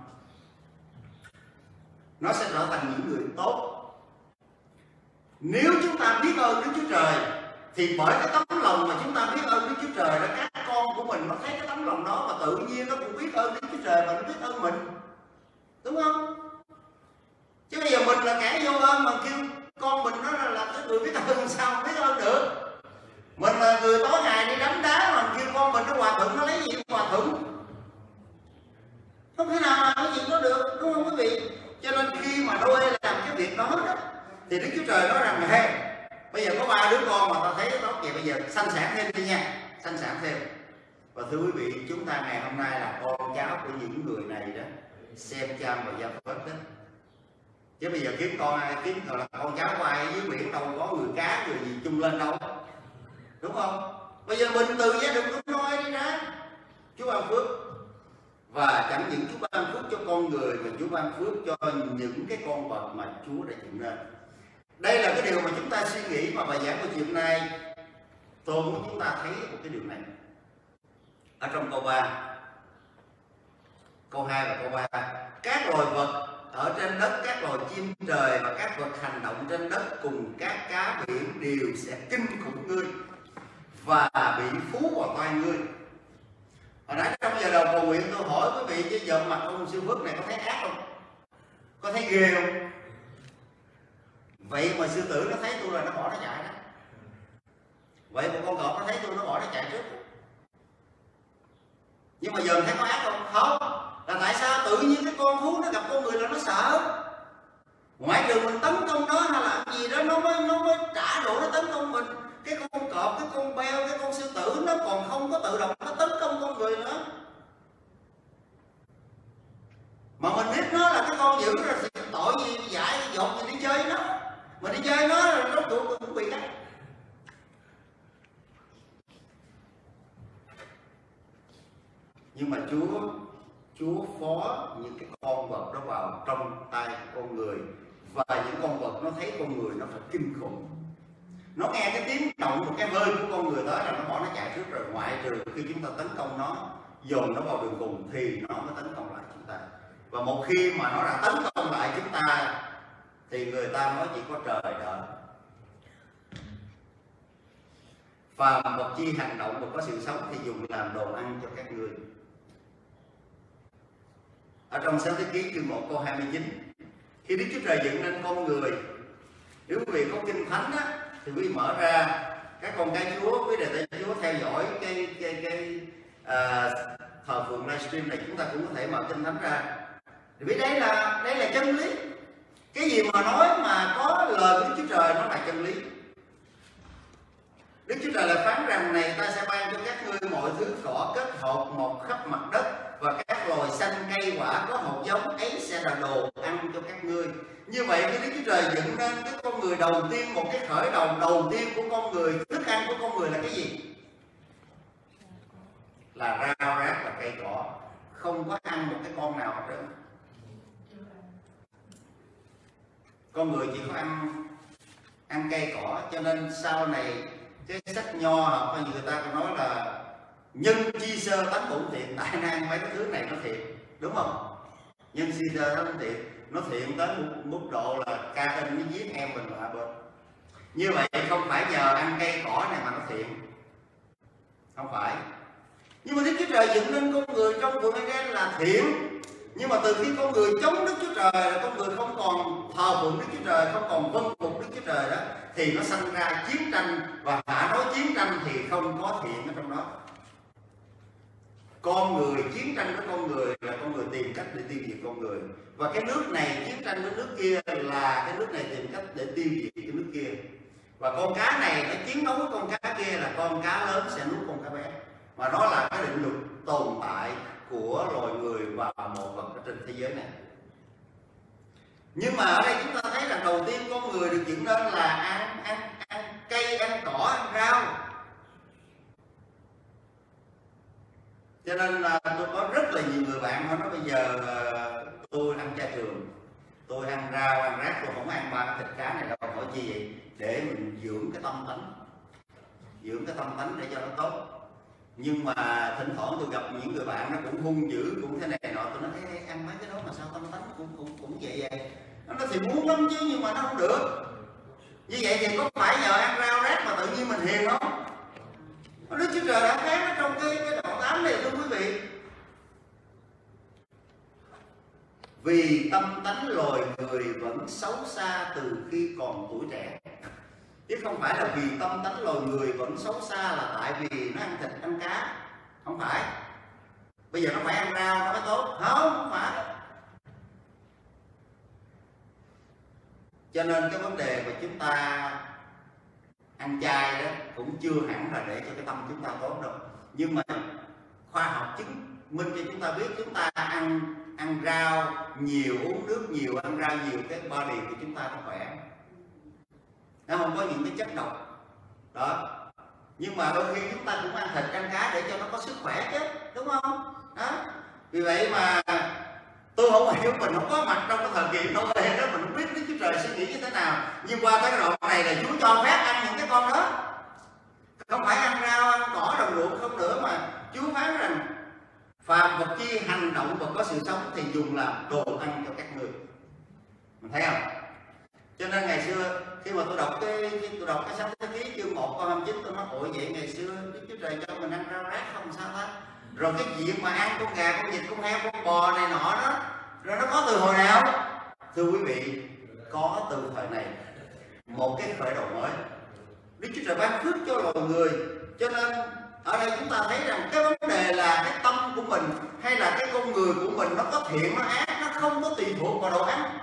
Nó sẽ trở thành những người tốt. Nếu chúng ta biết ơn Đức Chúa Trời thì bởi cái tấm lòng mà chúng ta biết ơn Đức Chúa Trời đó, các con của mình nó thấy cái tấm lòng đó và tự nhiên nó cũng biết ơn Đức Chúa Trời và nó biết ơn mình, đúng không? Chứ bây giờ mình là kẻ vô ơn mà kêu con mình nó là, là cái người biết ơn, sao không biết ơn được? Mình là người tối ngày đi đấm đá mà kêu con mình nó hòa thuận, nó lấy gì hòa thuận? Không thể nào mà cái gì đó được, đúng không quý vị? Cho nên khi mà Noe làm cái việc đó, đó thì Đức Chúa Trời nói rằng hey, bây giờ có ba đứa con mà ta thấy nó tốt vậy, bây giờ sanh sản thêm đi nha, sanh sản thêm. Và thưa quý vị, chúng ta ngày hôm nay là con cháu của những người này đó, Xem, Cham và Gia-phết đó. Chứ bây giờ kiếm con ai, kiếm là con cháu của ai dưới biển đâu có người cá người gì chung lên đâu, đúng không? Bây giờ mình từ gia đình của Noe đi ra, Chúa ban phước. Và chẳng những Chúa ban phước cho con người mà Chúa ban phước cho những cái con vật mà Chúa đã dựng nên. Đây là cái điều mà chúng ta suy nghĩ mà bài giảng của chiều nay tôi muốn chúng ta thấy một cái điều này. Ở trong câu ba, câu hai và câu ba, các loài vật ở trên đất, các loài chim trời và các vật hành động trên đất cùng các cá biển đều sẽ kinh khủng ngươi và bị phú vào tay ngươi. Hồi nãy trong giờ đầu cầu nguyện tôi hỏi quý vị, chứ giờ mặt ông Sư Phước này có thấy ác không? Có thấy ghê không? Vậy mà sư tử nó thấy tôi là nó bỏ nó chạy đó. Vậy mà con cọp nó thấy tôi nó bỏ nó chạy trước. Nhưng mà giờ mình thấy có ác không? Không. Là tại sao tự nhiên cái con thú nó gặp con người là nó sợ? Ngoại trừ mình tấn công nó hay là gì đó nó mới nó mới trả đũa nó tấn công mình. Cái con cọp, cái con beo, cái con sư tử nó còn không có tự động nó tấn công con người nữa. Mà mình biết nó là cái con dữ rồi thì tội gì dạy dột gì đi chơi nó. Mà đi chơi nó rồi nó tụi cũng bị cắt. Nhưng mà Chúa Chúa phó những cái con vật đó vào trong tay con người. Và những con vật nó thấy con người nó phải kinh khủng. Nó nghe cái tiếng động một cái hơi của con người tới là nó bỏ nó chạy trước rồi. Ngoại trừ khi chúng ta tấn công nó, dồn nó vào đường cùng thì nó mới tấn công lại chúng ta. Và một khi mà nó đã tấn công lại chúng ta thì người ta nói chỉ có trời đợi. Phàm vật chi hành động và có sự sống thì dùng làm đồ ăn cho các ngươi. Ở trong Sáng Thế Ký chương một câu hai mươi chín, khi Đức Chúa Trời dựng nên con người, nếu quý vị có kinh thánh á, thì quý vị mở ra các con cái Chúa, quý đệ tử Chúa theo dõi cái cái cái à, thờ phượng livestream này, chúng ta cũng có thể mở kinh thánh ra. Thì biết đây là đây là chân lý. Cái gì mà nói mà có lời của Đức Chúa Trời nó là chân lý. Đức Chúa Trời là phán rằng này, ta sẽ ban cho các ngươi mọi thứ cỏ kết hợp một khắp mặt đất, và các loài xanh cây quả có hột giống ấy sẽ là đồ ăn cho các ngươi. Như vậy khi Đức Chúa Trời dựng nên cái con người đầu tiên, một cái khởi đầu đầu tiên của con người, thức ăn của con người là cái gì? Là rau rác và cây cỏ. Không có ăn một cái con nào hết trơn. Con người chỉ có ăn ăn cây cỏ. Cho nên sau này cái sách Nho học người ta còn nói là nhân chi sơ tánh bổn thiện. Tại năng mấy cái thứ này nó thiện, đúng không? Nhân chi sơ tánh thiện, nó thiện tới một mức độ là ca tên nó giết em mình ở bên. Như vậy không phải nhờ ăn cây cỏ này mà nó thiện, không phải. Nhưng mà Đức Chúa Trời dựng nên con người trong vườn Eden là thiện. Nhưng mà từ khi con người chống Đức Chúa Trời, là con người không còn thờ phượng Đức Chúa Trời, không còn vâng phục Đức Chúa Trời đó, thì nó sanh ra chiến tranh. Và hả nói chiến tranh thì không có thiện ở trong đó. Con người chiến tranh với con người là con người tìm cách để tiêu diệt con người. Và cái nước này chiến tranh với nước kia là cái nước này tìm cách để tiêu diệt cái nước kia. Và con cá này nó chiến đấu với con cá kia là con cá lớn sẽ nuốt con cá bé. Mà đó là cái định luật tồn tại của loài người và một vật ở trên thế giới này. Nhưng mà ở đây chúng ta thấy là đầu tiên con người được dựng nên là ăn ăn ăn cây, ăn cỏ, ăn rau. Cho nên là tôi có rất là nhiều người bạn họ nói bây giờ tôi ăn chay trường, tôi ăn rau, ăn rác, tôi không ăn ba thịt cá này đâu. Hỏi chi vậy? để mình dưỡng cái tâm tánh, dưỡng cái tâm tánh để cho nó tốt. Nhưng mà thỉnh thoảng tôi gặp những người bạn nó cũng hung dữ, cũng thế này nọ, tôi nói Ê, ăn mấy cái đó mà sao tâm tánh cũng cũng cũng vậy vậy. Nó nói thì muốn lắm chứ nhưng mà nó không được. Như vậy thì có phải nhờ ăn rau rác mà tự nhiên mình hiền không? Đức Chúa Trời đã phán nó trong cái cái đoạn tám này thưa quý vị. Vì tâm tánh loài người vẫn xấu xa từ khi còn tuổi trẻ. Chứ không phải là vì tâm tánh loài người vẫn xấu xa là tại vì nó ăn thịt ăn cá. Không phải. Bây giờ nó phải ăn rau nó mới tốt. Không, không phải. Cho nên cái vấn đề mà chúng ta ăn chay đó cũng chưa hẳn là để cho cái tâm chúng ta tốt đâu. Nhưng mà khoa học chứng minh cho chúng ta biết chúng ta ăn ăn rau nhiều, uống nước nhiều, ăn rau nhiều, cái body của chúng ta nó khỏe, nó không có những cái chất độc đó. Nhưng mà đôi khi chúng ta cũng ăn thịt ăn cá để cho nó có sức khỏe chứ, đúng không? Đó. Vì vậy mà tôi không hiểu, mình không có mặt trong cái thời kỳ Noe đó, mình không biết Đức Chúa Trời suy nghĩ như thế nào. Nhưng qua cái đoạn này là Chúa cho phép ăn những cái con đó, không phải ăn rau ăn cỏ đồng ruộng không nữa, mà Chúa phán rằng phàm vật chi hành động và có sự sống thì dùng làm đồ ăn cho các ngươi. Mình thấy không? Cho nên ngày xưa khi mà tôi đọc cái tôi đọc cái sách Thế Ký chương một câu hai mươi chín, tôi nói ủa vậy ngày xưa Đức Chúa Trời cho mình ăn rau rác không sao hết. Rồi cái chuyện mà ăn con gà, con vịt, con heo, con bò này nọ đó, rồi nó có từ hồi nào? Thưa quý vị, có từ thời này, một cái khởi đầu mới. Đức Chúa Trời ban phước cho loài người. Cho nên ở đây chúng ta thấy rằng cái vấn đề là cái tâm của mình hay là cái con người của mình nó có thiện nó ác, nó không có tùy thuộc vào đồ ăn.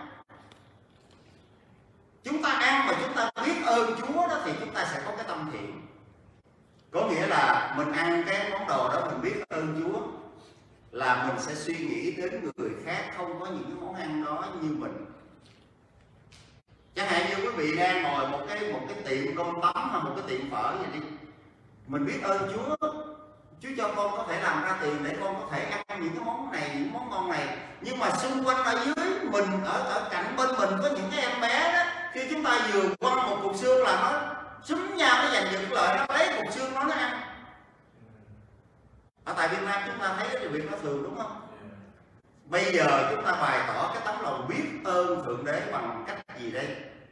Chúng ta ăn mà chúng ta biết ơn Chúa đó thì chúng ta sẽ có cái tâm thiện. Có nghĩa là mình ăn cái món đồ đó mình biết ơn Chúa, là mình sẽ suy nghĩ đến người khác không có những cái món ăn đó như mình. Chẳng hạn như quý vị đang ngồi một cái một cái tiệm cơm tấm hay một cái tiệm phở gì đi, mình biết ơn Chúa, Chúa cho con có thể làm ra tiền để con có thể ăn những cái món này, những món ngon này. Nhưng mà xung quanh ở dưới mình, ở ở cạnh bên mình có những cái em bé đó, khi chúng ta vừa quăng một cục xương là nó súng nhau, nó giành giật lợi, nó lấy cục xương nó nó ăn. Ở tại Việt Nam chúng ta thấy cái việc nó thường, đúng không? Bây giờ chúng ta bày tỏ cái tấm lòng biết ơn Thượng Đế bằng cách gì đây?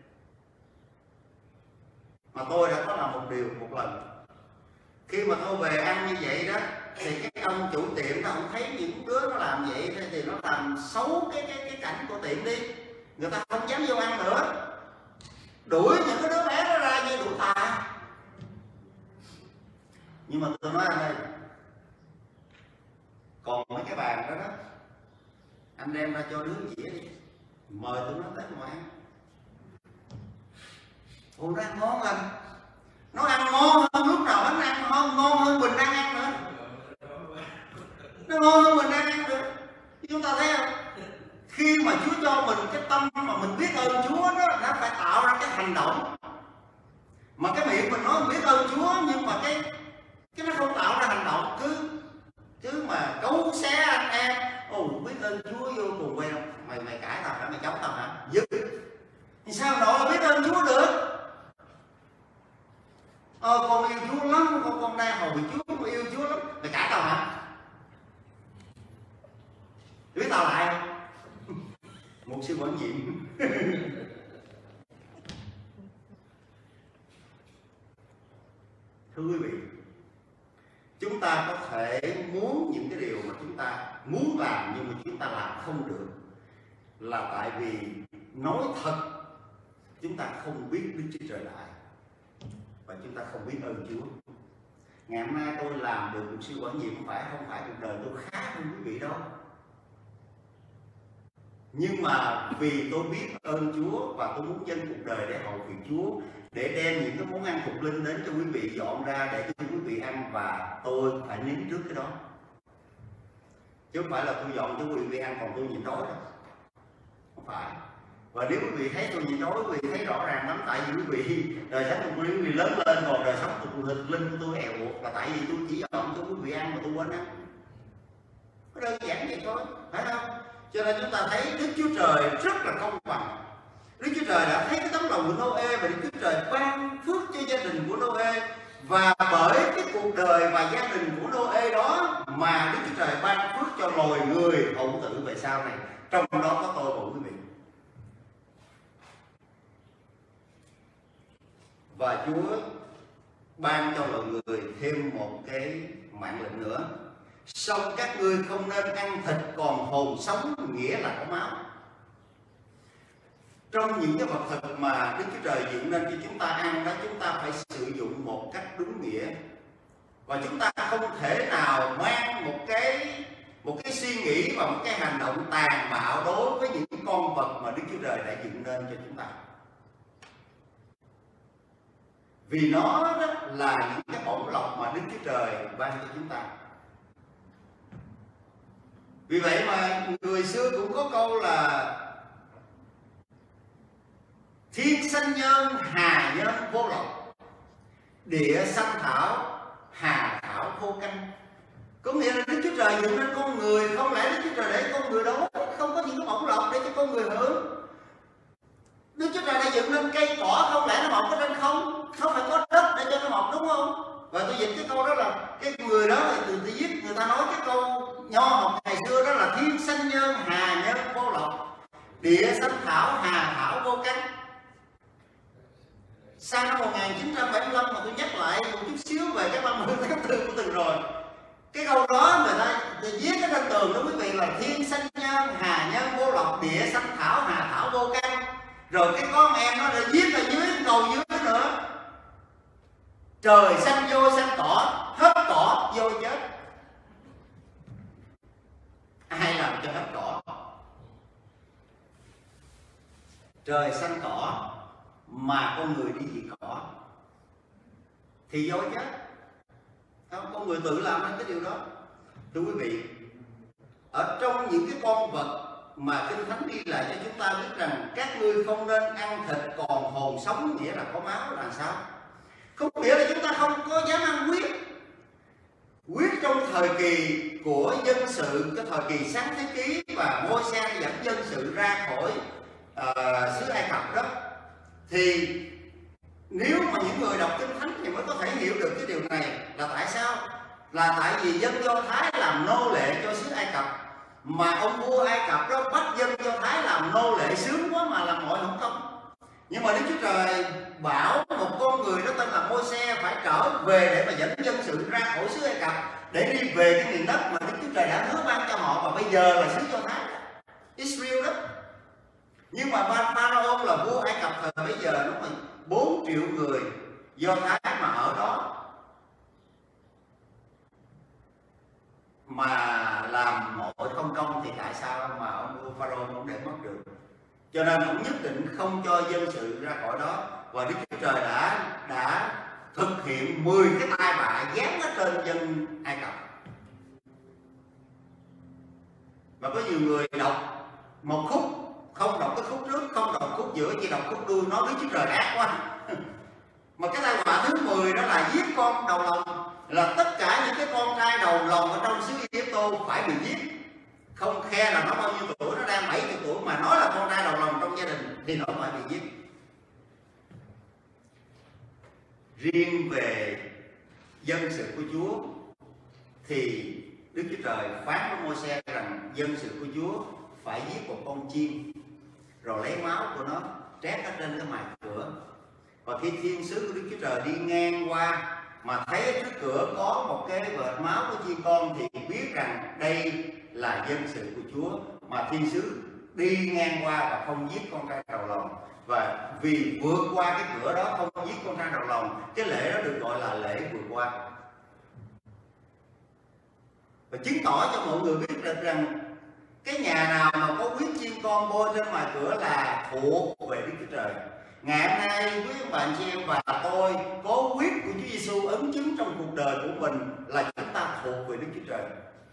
Mà tôi đã có làm một điều một lần. Khi mà tôi về ăn như vậy đó, thì cái ông chủ tiệm nó không thấy những đứa nó làm vậy thì nó làm xấu cái cái cái cảnh của tiệm đi. Người ta không dám vô ăn nữa, đuổi những cái đứa bé đó ra như đuổi tà. Nhưng mà tôi nói anh ơi, còn mấy cái bàn đó đó, anh đem ra cho đứa dĩa đi, mời tụi nó tới ngồi ăn. Ủa nó ăn ngon anh, nó ăn ngon hơn lúc nào bánh ăn ngon, ngon hơn mình đang ăn nữa, nó ngon hơn mình đang ăn nữa. Chúng ta thấy không? Khi mà Chúa cho mình cái tâm mà mình biết ơn Chúa đó, nó phải tạo ra cái hành động. Mà cái miệng mình nói biết ơn Chúa nhưng mà cái cái nó không tạo ra hành động, cứ cứ mà cấu xé anh em. Ồ biết ơn Chúa vô cùng quen không? Mày mày cãi tao hả? Mày chống tao hả? Dứt. Thì sao nọ là biết ơn Chúa được? Ờ con yêu Chúa lắm, con con đang hầu Chúa, con yêu Chúa lắm. Mày cãi tao hả? Biết tao lại không? Một sư quản nhiệm. Thưa quý vị, chúng ta có thể muốn những cái điều mà chúng ta muốn làm nhưng mà chúng ta làm không được, là tại vì nói thật chúng ta không biết Đức Chúa Trời đại và chúng ta không biết ơn Chúa. Ngày hôm nay tôi làm được một sư quản nhiệm không phải không phải cuộc đời tôi khá hơn quý vị đâu, nhưng mà vì tôi biết ơn Chúa và tôi muốn dâng cuộc đời để hầu việc Chúa, để đem những cái món ăn thuộc linh đến cho quý vị dọn ra để cho quý vị ăn, và tôi phải nếm trước cái đó, chứ không phải là tôi dọn cho quý vị ăn còn tôi nhịn đói đâu, không phải. Và nếu quý vị thấy tôi nhịn đói, quý vị thấy rõ ràng lắm, tại vì quý vị đời sống của quý vị lớn lên, còn đời sống của thực linh của tôi èo uột, là tại vì tôi chỉ dọn cho quý vị ăn mà tôi quên ăn. Nó đơn giản vậy thôi, phải không? Cho nên chúng ta thấy Đức Chúa Trời rất là công bằng. Đức Chúa Trời đã thấy cái tấm lòng của Nô-ê và Đức Chúa Trời ban phước cho gia đình của Nô-ê, và bởi cái cuộc đời và gia đình của Nô-ê đó mà Đức Chúa Trời ban phước cho loài người hậu tử về sau này, trong đó có tôi và quý vị. Và Chúa ban cho loài người thêm một cái mạng lệnh nữa: song các ngươi không nên ăn thịt còn hồn sống, nghĩa là có máu. Trong những cái vật thực mà Đức Chúa Trời dựng nên cho chúng ta ăn đó, chúng ta phải sử dụng một cách đúng nghĩa, và chúng ta không thể nào mang một cái một cái suy nghĩ và một cái hành động tàn bạo đối với những con vật mà Đức Chúa Trời đã dựng nên cho chúng ta, vì nó đó là những cái bổng lộc mà Đức Chúa Trời ban cho chúng ta. Vì vậy mà người xưa cũng có câu là thiên sanh nhân, hà nhân vô lộc, địa sanh thảo, hà thảo vô căn. Có nghĩa là Đức Chúa Trời dựng nên con người, không lẽ Đức Chúa Trời để con người đó không có những cái bổng lộc để cho con người hưởng? Đức Chúa Trời đã dựng nên cây cỏ, không lẽ nó mọc ở trên không? Nó phải có đất để cho nó mọc, đúng không? Và tôi dịch cái câu đó là cái người đó là từ từ viết, người ta nói cái câu nho học ngày xưa đó là thiên sanh nhân, hà nhân vô lộc, địa sanh thảo, hà thảo vô căn. Sang năm một nghìn chín trăm bảy mươi lăm mà tôi nhắc lại một chút xíu về cái ba mươi tháng tư của từng rồi, cái câu đó người ta viết cái trên tường đó quý vị là thiên sanh nhân, hà nhân vô lộc, địa sanh thảo, hà thảo vô căn. Rồi cái con em nó đã viết ở dưới cầu dưới nữa: trời xanh vô xanh cỏ, hết cỏ vô chết. Ai làm cho hết cỏ? Trời xanh cỏ mà con người đi diệt cỏ thì vô chết. Không, con người tự làm nên cái điều đó. Thưa quý vị, ở trong những cái con vật mà Kinh Thánh ghi lại cho chúng ta biết rằng các ngươi không nên ăn thịt còn hồn sống, nghĩa là có máu là sao? Không nghĩa là chúng ta không có dám ăn huyết. Huyết trong thời kỳ của dân sự, cái thời kỳ Sáng Thế Ký và Môi-se dẫn dân sự ra khỏi uh, xứ Ai Cập đó, thì nếu mà những người đọc Kinh Thánh thì mới có thể hiểu được cái điều này là tại sao. Là tại vì dân Do Thái làm nô lệ cho xứ Ai Cập, mà ông vua Ai Cập đó bắt dân Do Thái làm nô lệ sướng quá mà làm mọi không công. Nhưng mà Đức Chúa Trời bảo một con người đó tên là Môi-se phải trở về để mà dẫn dân sự ra khỏi xứ Ai Cập, để đi về cái miền đất mà Đức Chúa Trời đã hứa ban cho họ, và bây giờ là xứ Do Thái, Israel đó. Nhưng mà Pharaoh là vua Ai Cập thời bây giờ nó phải bốn triệu người Do Thái mà ở đó mà làm mọi không công, thì tại sao mà ông vua Pharaoh không để mất được? Cho nên ông nhất định không cho dân sự ra khỏi đó, và Đức Chúa Trời đã đã thực hiện mười cái tai họa giáng ở trên dân Ai Cập. Và có nhiều người đọc một khúc, không đọc cái khúc trước, không đọc khúc giữa, chỉ đọc khúc đuôi, nói Đức Chúa Trời ác quá. Mà cái tai họa thứ mười đó là giết con đầu lòng, là tất cả những cái con trai đầu lòng ở trong xứ Ai Cập phải bị giết. Không khe là nó bao nhiêu tuổi, nó đang bảy mươi tuổi mà nói là con trai đầu lòng trong gia đình thì nó phải bị giết. Riêng về dân sự của Chúa thì Đức Chúa Trời phán với Môi-se rằng dân sự của Chúa phải giết một con chim, rồi lấy máu của nó trét ở trên cái mài cửa. Và khi thiên sứ của Đức Chúa Trời đi ngang qua mà thấy trước cửa có một cái vệt máu của chim con thì biết rằng đây là dân sự của Chúa. Mà thiên sứ đi ngang qua và không giết con trai đầu lòng, và vì vượt qua cái cửa đó không giết con trai đầu lòng, cái lễ đó được gọi là lễ vượt qua, và chứng tỏ cho mọi người biết được rằng cái nhà nào mà có huyết chim con bôi trên ngoài cửa là thuộc về Đức Chúa Trời. Ngày hôm nay quý ông bà anh chị em và tôi có huyết của Chúa Giêsu ấn chứng trong cuộc đời của mình là chúng ta thuộc về Đức Chúa Trời.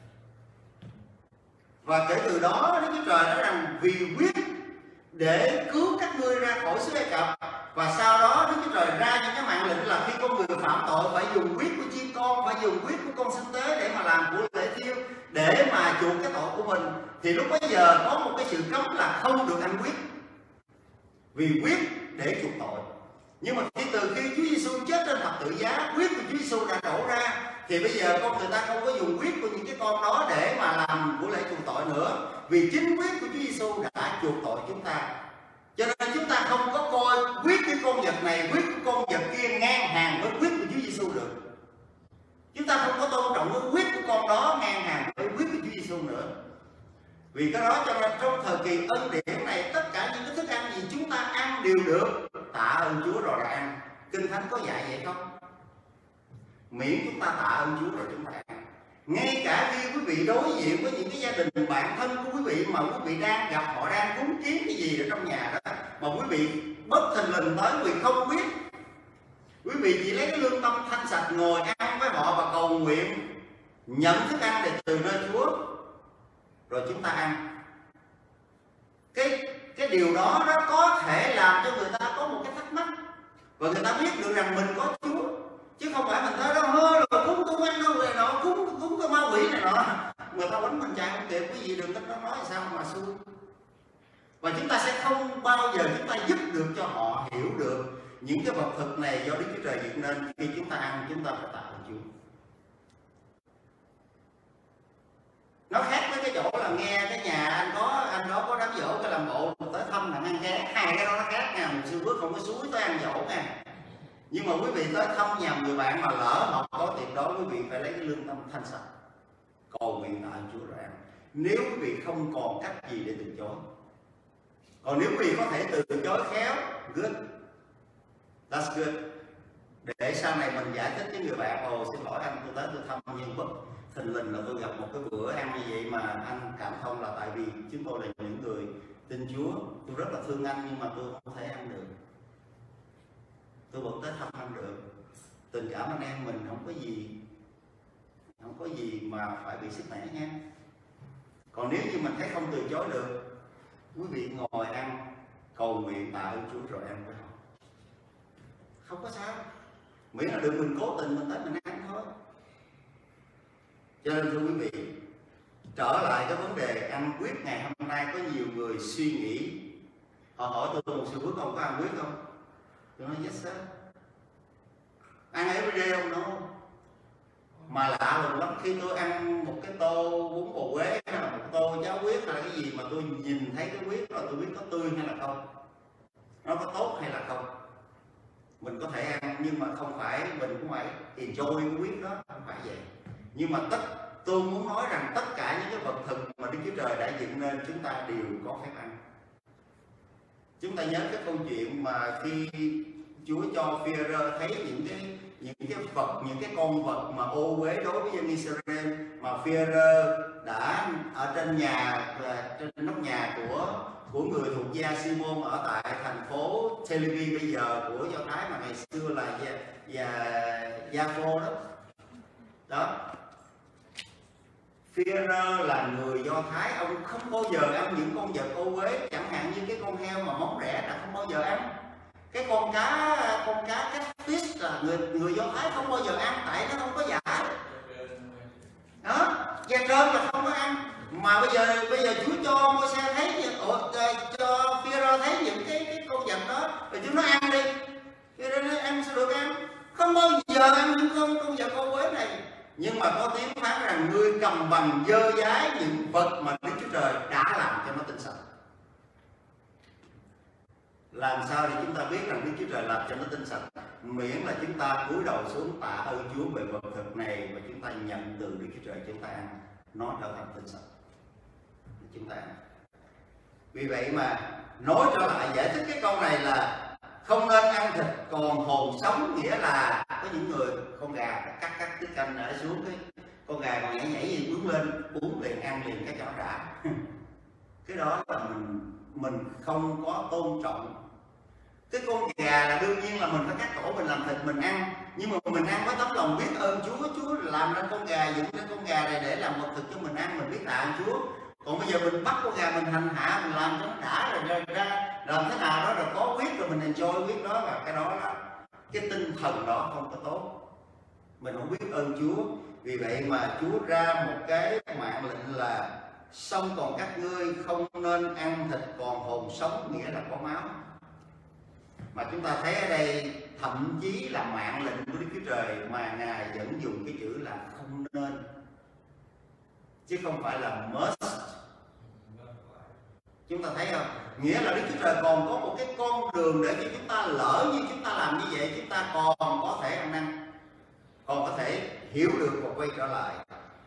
Và kể từ đó Đức Chúa Trời nói rằng vì huyết để cứu các ngươi ra khỏi xứ Ai Cập. Và sau đó Đức Chúa Trời ra những cái mạng lệnh là khi con người phạm tội phải dùng huyết của chim con, phải dùng huyết của con sinh tế để mà làm của lễ thiêu, để mà chuộc cái tội của mình. Thì lúc bấy giờ có một cái sự cấm là không được ăn huyết. vì huyết để chuộc tội. Nhưng mà khi từ khi Chúa Giêsu chết trên thập tự giá, huyết của Chúa Giêsu đã đổ ra, thì bây giờ con người ta không có dùng huyết của những cái con đó để mà làm của lễ chuộc tội nữa, vì chính huyết của Chúa Giêsu đã chuộc tội chúng ta. Cho nên chúng ta không có coi huyết cái con vật này, huyết của con vật kia ngang hàng với huyết của Chúa Giêsu được. Chúng ta không có tôn trọng cái huyết của con đó ngang hàng với huyết của Chúa Giêsu nữa. Vì cái đó cho nên trong thời kỳ ân điển này, tất cả những cái thức ăn gì chúng ta ăn đều được tạ ơn Chúa rồi là ăn. Kinh Thánh có dạy vậy không? Miễn chúng ta tạ ơn Chúa rồi chúng ta ăn. Ngay cả khi quý vị đối diện với những cái gia đình bạn thân của quý vị mà quý vị đang gặp họ đang cúng kiến cái gì ở trong nhà đó, mà quý vị bất thình lình tới, quý vị không biết, quý vị chỉ lấy cái lương tâm thanh sạch ngồi ăn với họ và cầu nguyện nhận thức ăn để từ nơi Chúa, rồi chúng ta ăn. Cái cái điều đó nó có thể làm cho người ta có một cái thắc mắc và người ta biết được rằng mình có Chúa, chứ không phải mình tới đó hơ rồi cúng cúng ăn đâu này nọ, cúng cúng cái ma quỷ này nọ, người ta quánh mình chạy không kịp. Cái gì đừng có nó nói sao mà xui. Và chúng ta sẽ không bao giờ chúng ta giúp được cho họ hiểu được những cái vật thực này do Đức Chúa Trời dựng nên. Khi chúng ta ăn, chúng ta phải tạ ơn Chúa. Nó khác với cái chỗ là nghe cái nhà anh có anh đó có đám giỗ cái làm bộ tới thăm thằng ăn ké, hai cái đó nó khác nha. Một sư bước không có suối tới ăn giỗ nha. Nhưng mà quý vị tới thăm nhà người bạn mà lỡ họ có tiệc đó, quý vị phải lấy cái lương tâm thanh sạch cầu nguyện tạ ơn Chúa rồi ăn. Nếu quý vị không còn cách gì để từ chối, còn nếu quý vị có thể từ chối khéo, good, that's good, để sau này mình giải thích với người bạn, ồ xin lỗi anh, tôi tới tôi thăm nhưng bất thình lình là tôi gặp một cái bữa ăn như vậy mà anh cảm thông là tại vì chúng tôi là những người tin Chúa, tôi rất là thương anh nhưng mà tôi không thể ăn được, tôi vẫn tới thăm anh được. Tình cảm anh em mình không có gì không có gì mà phải bị sức mẻ nha. Còn nếu như mình thấy không từ chối được, quý vị ngồi ăn cầu nguyện tạ ơn Chúa rồi ăn với họ, không có sao, miễn là đừng mình cố tình mình tới mình ăn thôi. Cho nên thưa quý vị, trở lại cái vấn đề ăn quyết ngày hôm nay, có nhiều người suy nghĩ, họ hỏi tôi một sư bước không có ăn quyết không? Tôi nói yes sir. Ăn everyday không? No. Mà lạ lùng lắm, khi tôi ăn một cái tô bún bò Huế hay là một tô cháo huyết hay là cái gì mà tôi nhìn thấy cái huyết rồi tôi biết có tươi hay là không, nó có tốt hay là không. Mình có thể ăn nhưng mà không phải mình cũng phải enjoy cái huyết đó, không phải vậy. Nhưng mà tất tôi muốn nói rằng tất cả những cái vật thực mà Đức Chúa Trời đã dựng nên chúng ta đều có phép ăn. Chúng ta nhớ cái câu chuyện mà khi Chúa cho Phi-e-rơ thấy những cái những cái vật, những cái con vật mà ô uế đối với dân Israel, mà Phi-e-rơ đã ở trên nhà, trên nóc nhà của của người thuộc gia Si-môn ở tại thành phố Tel Aviv bây giờ của Do Thái, mà ngày xưa là Gia, Gia, Gia-phô đó. Đó. Phi-e-rơ là người Do Thái, ông không bao giờ ăn những con vật ô uế, chẳng hạn như cái con heo mà móng rẻ là không bao giờ ăn. Cái con cá con cá catfish là người người Do Thái không bao giờ ăn, tại nó không có giải. Đó, da trơn là không có ăn. Mà bây giờ bây giờ Chúa cho Môi-se thấy, cho Phi-e-rơ thấy những cái cái con vật đó, rồi chúng nó ăn đi. Phi-e-rơ nói ăn sao được ăn? Không bao giờ ăn những con con vật ô uế này. Nhưng mà có tiếng phán rằng ngươi cầm bằng dơ dái những vật mà Đức Chúa Trời đã làm cho nó tinh sạch. Làm sao để chúng ta biết rằng Đức Chúa Trời làm cho nó tinh sạch? Miễn là chúng ta cúi đầu xuống tạ ơn Chúa về vật thực này và chúng ta nhận từ Đức Chúa Trời chúng ta ăn, nó trở thành tinh sạch. Chúng ta ăn. Vì vậy mà nói trở lại giải thích cái câu này là không nên ăn thịt còn hồn sống, nghĩa là có những người con gà cắt cắt tiết canh để xuống, cái con gà còn nhảy nhảy gì bướng lên uống liền ăn liền cái cho trả. Cái đó là mình mình không có tôn trọng. Cái con gà là đương nhiên là mình phải cắt cổ mình làm thịt mình ăn, nhưng mà mình ăn với tấm lòng biết ơn Chúa. Chúa làm nên con gà, dựng nên con gà này để làm vật thực cho mình ăn, mình biết tạ ơn Chúa. Còn bây giờ mình bắt con gà mình hành hạ, mình làm cho nó đã rồi ra, ra làm thế nào đó rồi có huyết rồi mình enjoy huyết đó, và cái đó là cái tinh thần đó không có tốt. Mình không biết ơn Chúa. Vì vậy mà Chúa ra một cái mạng lệnh là xong còn các ngươi không nên ăn thịt còn hồn sống, nghĩa là có máu. Mà chúng ta thấy ở đây thậm chí là mạng lệnh của Đức Chúa Trời mà Ngài vẫn dùng cái chữ là không nên, chứ không phải là must. Chúng ta thấy không? Nghĩa là Đức Chúa Trời còn có một cái con đường để cho chúng ta, lỡ như chúng ta làm như vậy, chúng ta còn có thể ăn năn, còn có thể hiểu được và quay trở lại.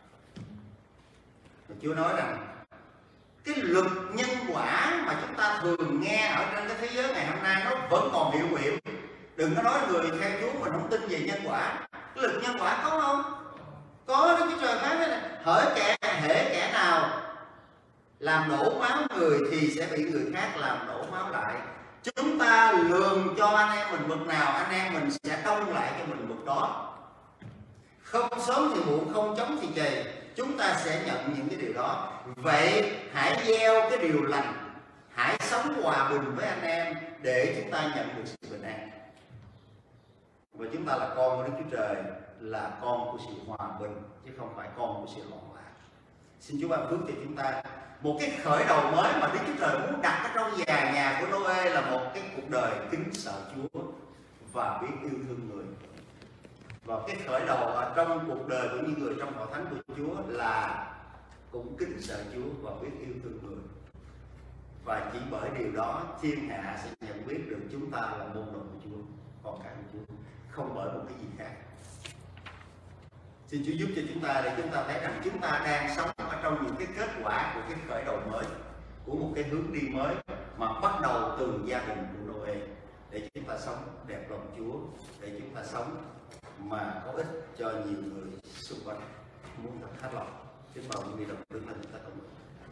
Chúa nói rằng cái luật nhân quả mà chúng ta thường nghe ở trên cái thế giới ngày hôm nay nó vẫn còn hiệu nghiệm. Đừng có nói người theo Chúa mình không tin về nhân quả. Cái luật nhân quả có không? Có. Đức Chúa Trời phán thế này: hỡi kẻ hễ kẻ nào làm đổ máu người thì sẽ bị người khác làm đổ máu lại. Chúng ta lường cho anh em mình mực nào, anh em mình sẽ đông lại cho mình mực đó. Không sớm thì muộn, không chóng thì chề, chúng ta sẽ nhận những cái điều đó. Vậy hãy gieo cái điều lành, hãy sống hòa bình với anh em để chúng ta nhận được sự bình an. Và chúng ta là con của Đức Chúa Trời, là con của sự hòa bình chứ không phải con của sự loạn lạc. Xin Chúa ban phước cho chúng ta một cái khởi đầu mới mà Đức Chúa Trời muốn đặt ở trong nhà nhà của Noe, là một cái cuộc đời kính sợ Chúa và biết yêu thương người. Và cái khởi đầu ở trong cuộc đời của những người trong hội thánh của Chúa là cũng kính sợ Chúa và biết yêu thương người. Và chỉ bởi điều đó thiên hạ sẽ nhận biết được chúng ta là môn đồ của Chúa, con cái của Chúa, không bởi một cái gì khác. Xin Chúa giúp cho chúng ta để chúng ta thấy rằng chúng ta đang sống ở trong những cái kết quả của cái khởi đầu mới, của một cái hướng đi mới mà bắt đầu từ gia đình của Noe, để chúng ta sống đẹp lòng Chúa, để chúng ta sống mà có ích cho nhiều người xung quanh. Muốn thật hết lòng, kính mời quý vị đồng đứng lên chúng ta cùng.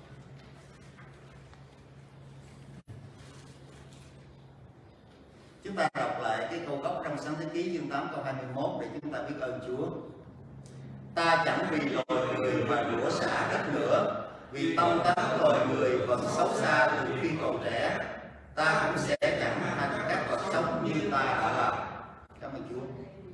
Chúng ta đọc lại cái câu gốc trong Sáng Thế Ký chương tám câu hai mươi mốt để chúng ta biết ơn Chúa. Ta chẳng vì loài người mà rủa xả đất nữa, vì tâm tánh loài người vẫn xấu xa từ khi còn trẻ. Ta cũng sẽ chẳng hành các vật sống như ta đã làm. Cảm ơn Chúa.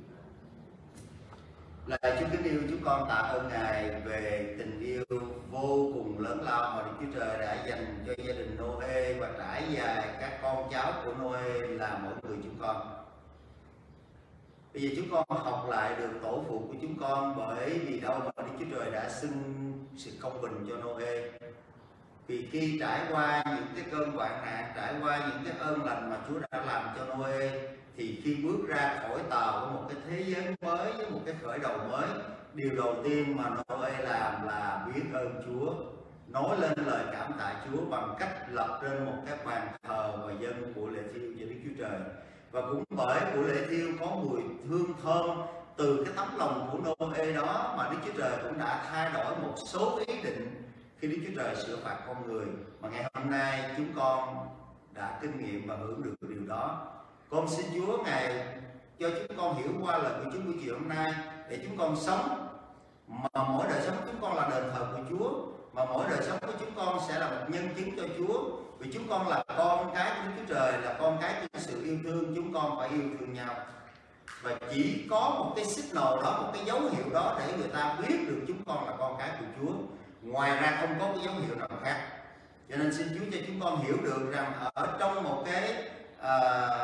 Lạy Chúa kính yêu, chúng con tạ ơn Ngài về tình yêu vô cùng lớn lao mà Đức Chúa Trời đã dành cho gia đình Noe và trải dài các con cháu của Noe là mỗi người chúng con. Bây giờ chúng con học lại được tổ phụ của chúng con, bởi vì đâu mà Đức Chúa Trời đã xưng sự công bình cho Noe. Vì khi trải qua những cái cơn hoạn nạn, trải qua những cái ơn lành mà Chúa đã làm cho Noe, thì khi bước ra khỏi tàu của một cái thế giới mới với một cái khởi đầu mới, điều đầu tiên mà Noe làm là biết ơn Chúa, nói lên lời cảm tạ Chúa bằng cách lập trên một cái bàn thờ và dâng của lễ thiêu cho Đức Chúa Trời. Và cũng bởi của lễ thiêu có mùi hương thơm từ cái tấm lòng của Noe đó mà Đức Chúa Trời cũng đã thay đổi một số ý định khi Đức Chúa Trời sửa phạt con người, mà ngày hôm nay chúng con đã kinh nghiệm và hưởng được điều đó. Con xin Chúa Ngài cho chúng con hiểu qua lời của Chúa buổi chiều hôm nay, để chúng con sống mà mỗi đời sống chúng con là đền thờ của Chúa, mà mỗi đời sống của chúng con sẽ là một nhân chứng cho Chúa. Vì chúng con là con cái của Đức Chúa Trời, là con cái của sự yêu thương, chúng con phải yêu thương nhau. Và chỉ có một cái signal đó, một cái dấu hiệu đó để người ta biết được chúng con là con cái của Chúa. Ngoài ra không có cái dấu hiệu nào khác. Cho nên xin Chúa cho chúng con hiểu được rằng ở trong một cái à,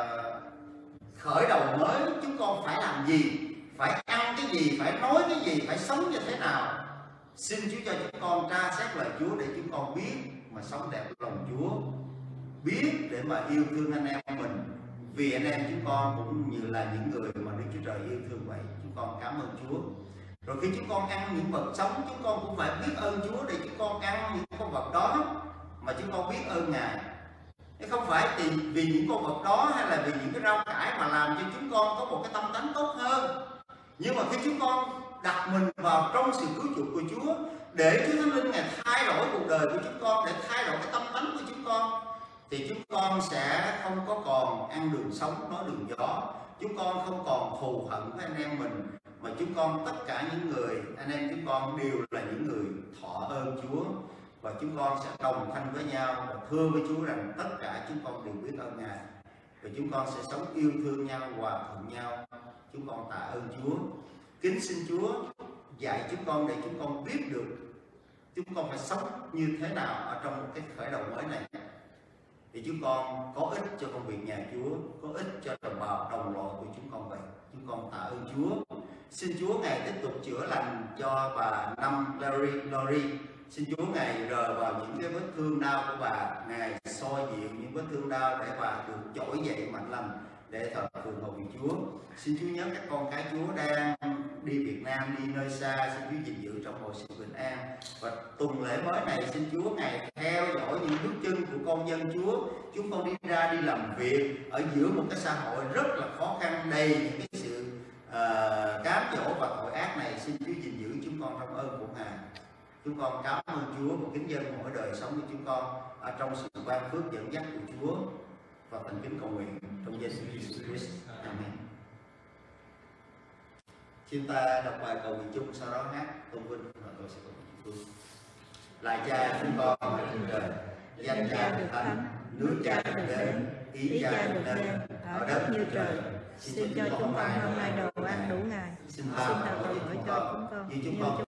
khởi đầu mới, chúng con phải làm gì, phải ăn cái gì, phải nói cái gì, phải sống như thế nào. Xin Chúa cho chúng con tra xét lời Chúa để chúng con biết mà sống đẹp lòng Chúa, biết để mà yêu thương anh em mình, vì anh em chúng con cũng như là những người mà Đức Chúa Trời yêu thương vậy. Chúng con cảm ơn Chúa. Rồi khi chúng con ăn những vật sống, chúng con cũng phải biết ơn Chúa để chúng con ăn những con vật đó mà chúng con biết ơn Ngài. Không phải vì, vì những con vật đó hay là vì những cái rau cải mà làm cho chúng con có một cái tâm tánh tốt hơn. Nhưng mà khi chúng con đặt mình vào trong sự cứu chuộc của Chúa, để Chúa Thánh Linh Ngài thay đổi cuộc đời của chúng con, để thay đổi cái tâm tánh của chúng con, thì chúng con sẽ không có còn ăn đường sống nói đường gió. Chúng con không còn thù hận với anh em mình, mà chúng con tất cả những người anh em chúng con đều là những người thọ ơn Chúa, và chúng con sẽ đồng thanh với nhau và thưa với Chúa rằng tất cả chúng con đều biết ơn Ngài, và chúng con sẽ sống yêu thương nhau, hòa thuận nhau. Chúng con tạ ơn Chúa. Kính xin Chúa dạy chúng con để chúng con biết được chúng con phải sống như thế nào ở trong một cái khởi đầu mới này. thì chúng con có ích cho công việc nhà Chúa, có ích cho đồng bào đồng loại của chúng con vậy. Chúng con tạ ơn Chúa. Xin Chúa Ngài tiếp tục chữa lành cho bà Năm Larry, Lori. Xin Chúa Ngài rờ vào những cái vết thương đau của bà, Ngài soi dịu những vết thương đau để bà được trỗi dậy mạnh lành để thờ phượng hầu việc Chúa. Xin Chúa nhớ các con cái Chúa đang đi Việt Nam, đi nơi xa, xin Chúa gìn giữ trong mọi sự bình an. Và tuần lễ mới này xin Chúa Ngài theo dõi những bước chân của con dân Chúa. Chúng con đi ra đi làm việc ở giữa một cái xã hội rất là khó khăn, đầy những cái sự uh, cám dỗ và tội ác này. Xin Chúa gìn giữ chúng con trong ơn của Ngài. Chúng con cảm ơn Chúa và kính dân mỗi đời sống của chúng con ở trong sự ban phước dẫn dắt của Chúa, và thành kính cầu nguyện trong danh Jesus Christ. Amen. Chúng ta đọc bài cầu nguyện chung, sau đó hát tôn vinh và tôi sẽ cầu nguyện chung. Lạy Cha chúng con ở trên trời, danh Cha được thánh, nước Cha được đến, ý Cha được nên ở đất như trời. Xin cho chúng con hôm nay đồ ăn đủ ngày. Xin tha tội lỗi cho chúng con, như chúng con